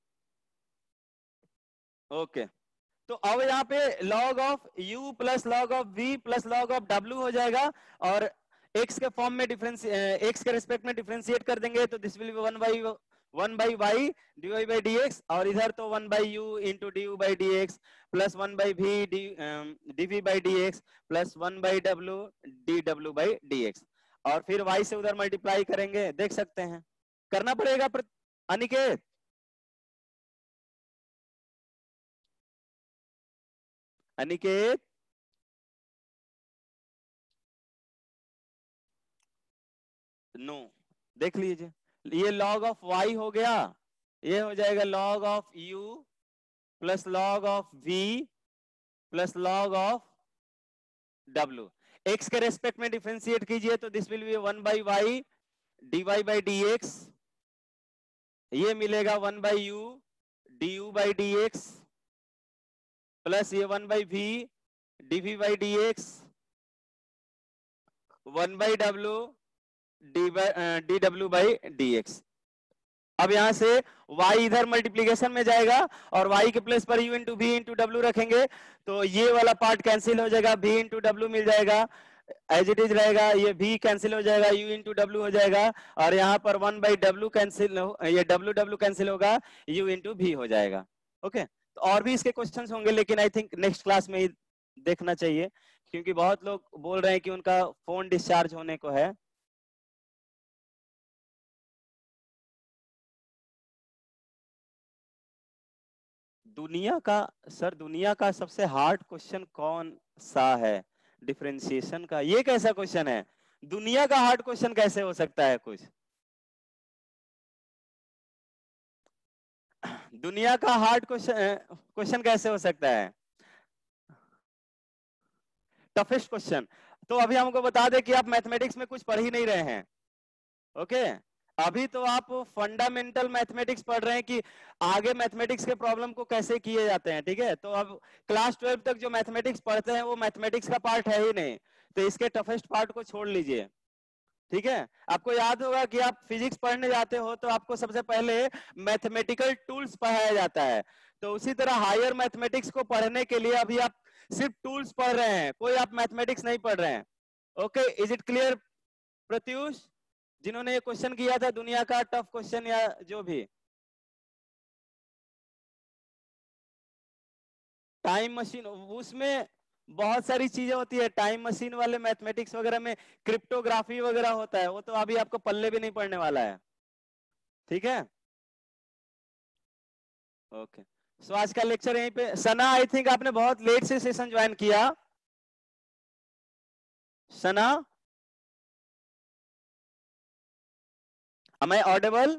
ओके, तो अब यहाँ पे log of u plus log of v plus log of w हो जाएगा और x के फॉर्म में x के रिस्पेक्ट में डिफरेंशिएट कर देंगे तो this will be 1 by y dy by dx और इधर तो 1 by u into du by dx plus 1 by v dv by dx plus 1 by w dw by dx और फिर y से उधर मल्टीप्लाई करेंगे। देख सकते हैं, करना पड़ेगा अनिकेत। अनिकेत नो, देख लीजिए, ये log ऑफ y हो गया, ये हो जाएगा log of u plus log of v plus log of w। x के रेस्पेक्ट में डिफरेंशिएट कीजिए तो this will be 1 by y dy by dx, ये मिलेगा 1 by u du by dx plus ये 1 by v dv by dx 1 by w dw by dx। अब यहां से y इधर मल्टीप्लीकेशन में जाएगा और y के प्लेस पर u into v into w रखेंगे तो ये वाला पार्ट कैंसिल हो जाएगा, v इंटू w मिल जाएगा, एज इट इज रहेगा, ये v कैंसिल हो जाएगा, u इंटू w हो जाएगा और यहाँ पर 1 बाई w कैंसिल, ये w कैंसिल होगा, u इंटू v हो जाएगा। ओके, तो और भी इसके क्वेश्चंस होंगे लेकिन आई थिंक नेक्स्ट क्लास में ही देखना चाहिए क्योंकि बहुत लोग बोल रहे हैं कि उनका फोन डिस्चार्ज होने को है। दुनिया का सर, दुनिया का सबसे हार्ड क्वेश्चन कौन सा है? डिफरेंशिएशन का। ये कैसा क्वेश्चन है? दुनिया का हार्ड क्वेश्चन कैसे हो सकता है कुछ? दुनिया का हार्ड क्वेश्चन कैसे हो सकता है? Toughest question. तो अभी हमको बता दे कि आप मैथमेटिक्स में कुछ पढ़ ही नहीं रहे हैं। ओके, अभी तो आप फंडामेंटल मैथमेटिक्स पढ़ रहे हैं कि आगे मैथमेटिक्स के प्रॉब्लम को कैसे किए जाते हैं। ठीक है, तो अब क्लास 12 तक जो मैथमेटिक्स पढ़ते हैं वो मैथमेटिक्स का पार्ट है ही नहीं, तो इसके टफेस्ट पार्ट को छोड़ लीजिए। ठीक है, आपको याद होगा कि आप फिजिक्स पढ़ने जाते हो तो आपको सबसे पहले मैथमेटिकल टूल्स पढ़ाया जाता है, तो उसी तरह हायर मैथमेटिक्स को पढ़ने के लिए अभी आप सिर्फ टूल्स पढ़ रहे हैं, कोई आप मैथमेटिक्स नहीं पढ़ रहे हैं। Okay, is it clear Pratyush? जिन्होंने ये क्वेश्चन किया था दुनिया का टफ क्वेश्चन या जो भी, टाइम मशीन, उसमें बहुत सारी चीजें होती है। टाइम मशीन वाले मैथमेटिक्स वगैरह में क्रिप्टोग्राफी वगैरह होता है, वो तो अभी आपको पल्ले भी नहीं पड़ने वाला है। ठीक है, ओके, सो आज का लेक्चर यहीं पे। सना, आई थिंक आपने बहुत लेट से सेशन ज्वाइन किया। Sana, am I audible?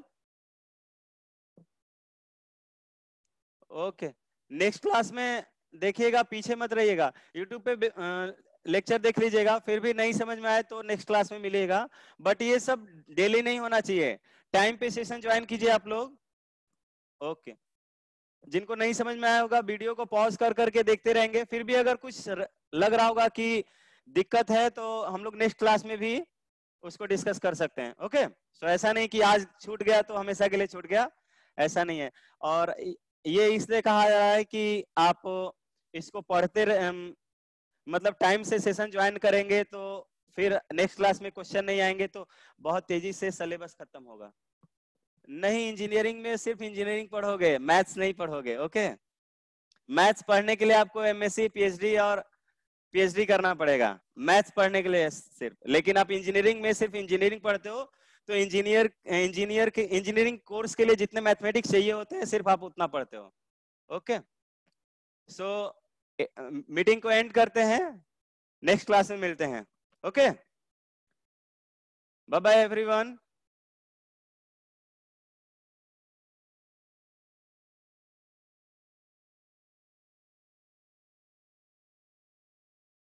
Okay, next class में देखिएगा, पीछे मत रहिएगा, यूट्यूब पे लेक्चर देख लीजिएगा, फिर भी नहीं समझ में आए तो नेक्स्ट क्लास में मिलेगा, बट ये सब डेली नहीं होना चाहिए, टाइम पे सेशन ज्वाइन कीजिए आप लोग। ओके, जिनको नहीं समझ में आया होगा वीडियो को पॉज कर करके देखते रहेंगे, फिर भी अगर कुछ लग रहा होगा कि दिक्कत है तो हम लोग नेक्स्ट क्लास में भी उसको डिस्कस कर सकते हैं। ओके, सो ऐसा नहीं कि आज छूट गया तो हमेशा के लिए छूट गया, ऐसा नहीं है। और ये इसलिए कहा जा रहा है कि आप इसको पढ़ते मतलब टाइम से सेशन ज्वाइन करेंगे तो फिर नेक्स्ट क्लास में क्वेश्चन नहीं आएंगे तो बहुत तेजी से सिलेबस खत्म होगा। नहीं, इंजीनियरिंग में सिर्फ इंजीनियरिंग पढ़ोगे, मैथ्स नहीं पढ़ोगे। ओके, मैथ्स पढ़ने के लिए आपको एमएससी, पीएचडी और पीएचडी करना पड़ेगा मैथ्स पढ़ने के लिए सिर्फ, लेकिन आप इंजीनियरिंग में सिर्फ इंजीनियरिंग पढ़ते हो तो इंजीनियरिंग कोर्स के लिए जितने मैथमेटिक्स चाहिए होते हैं सिर्फ आप उतना पढ़ते हो। ओके, सो मीटिंग को एंड करते हैं, नेक्स्ट क्लास में मिलते हैं। Okay, bye bye everyone.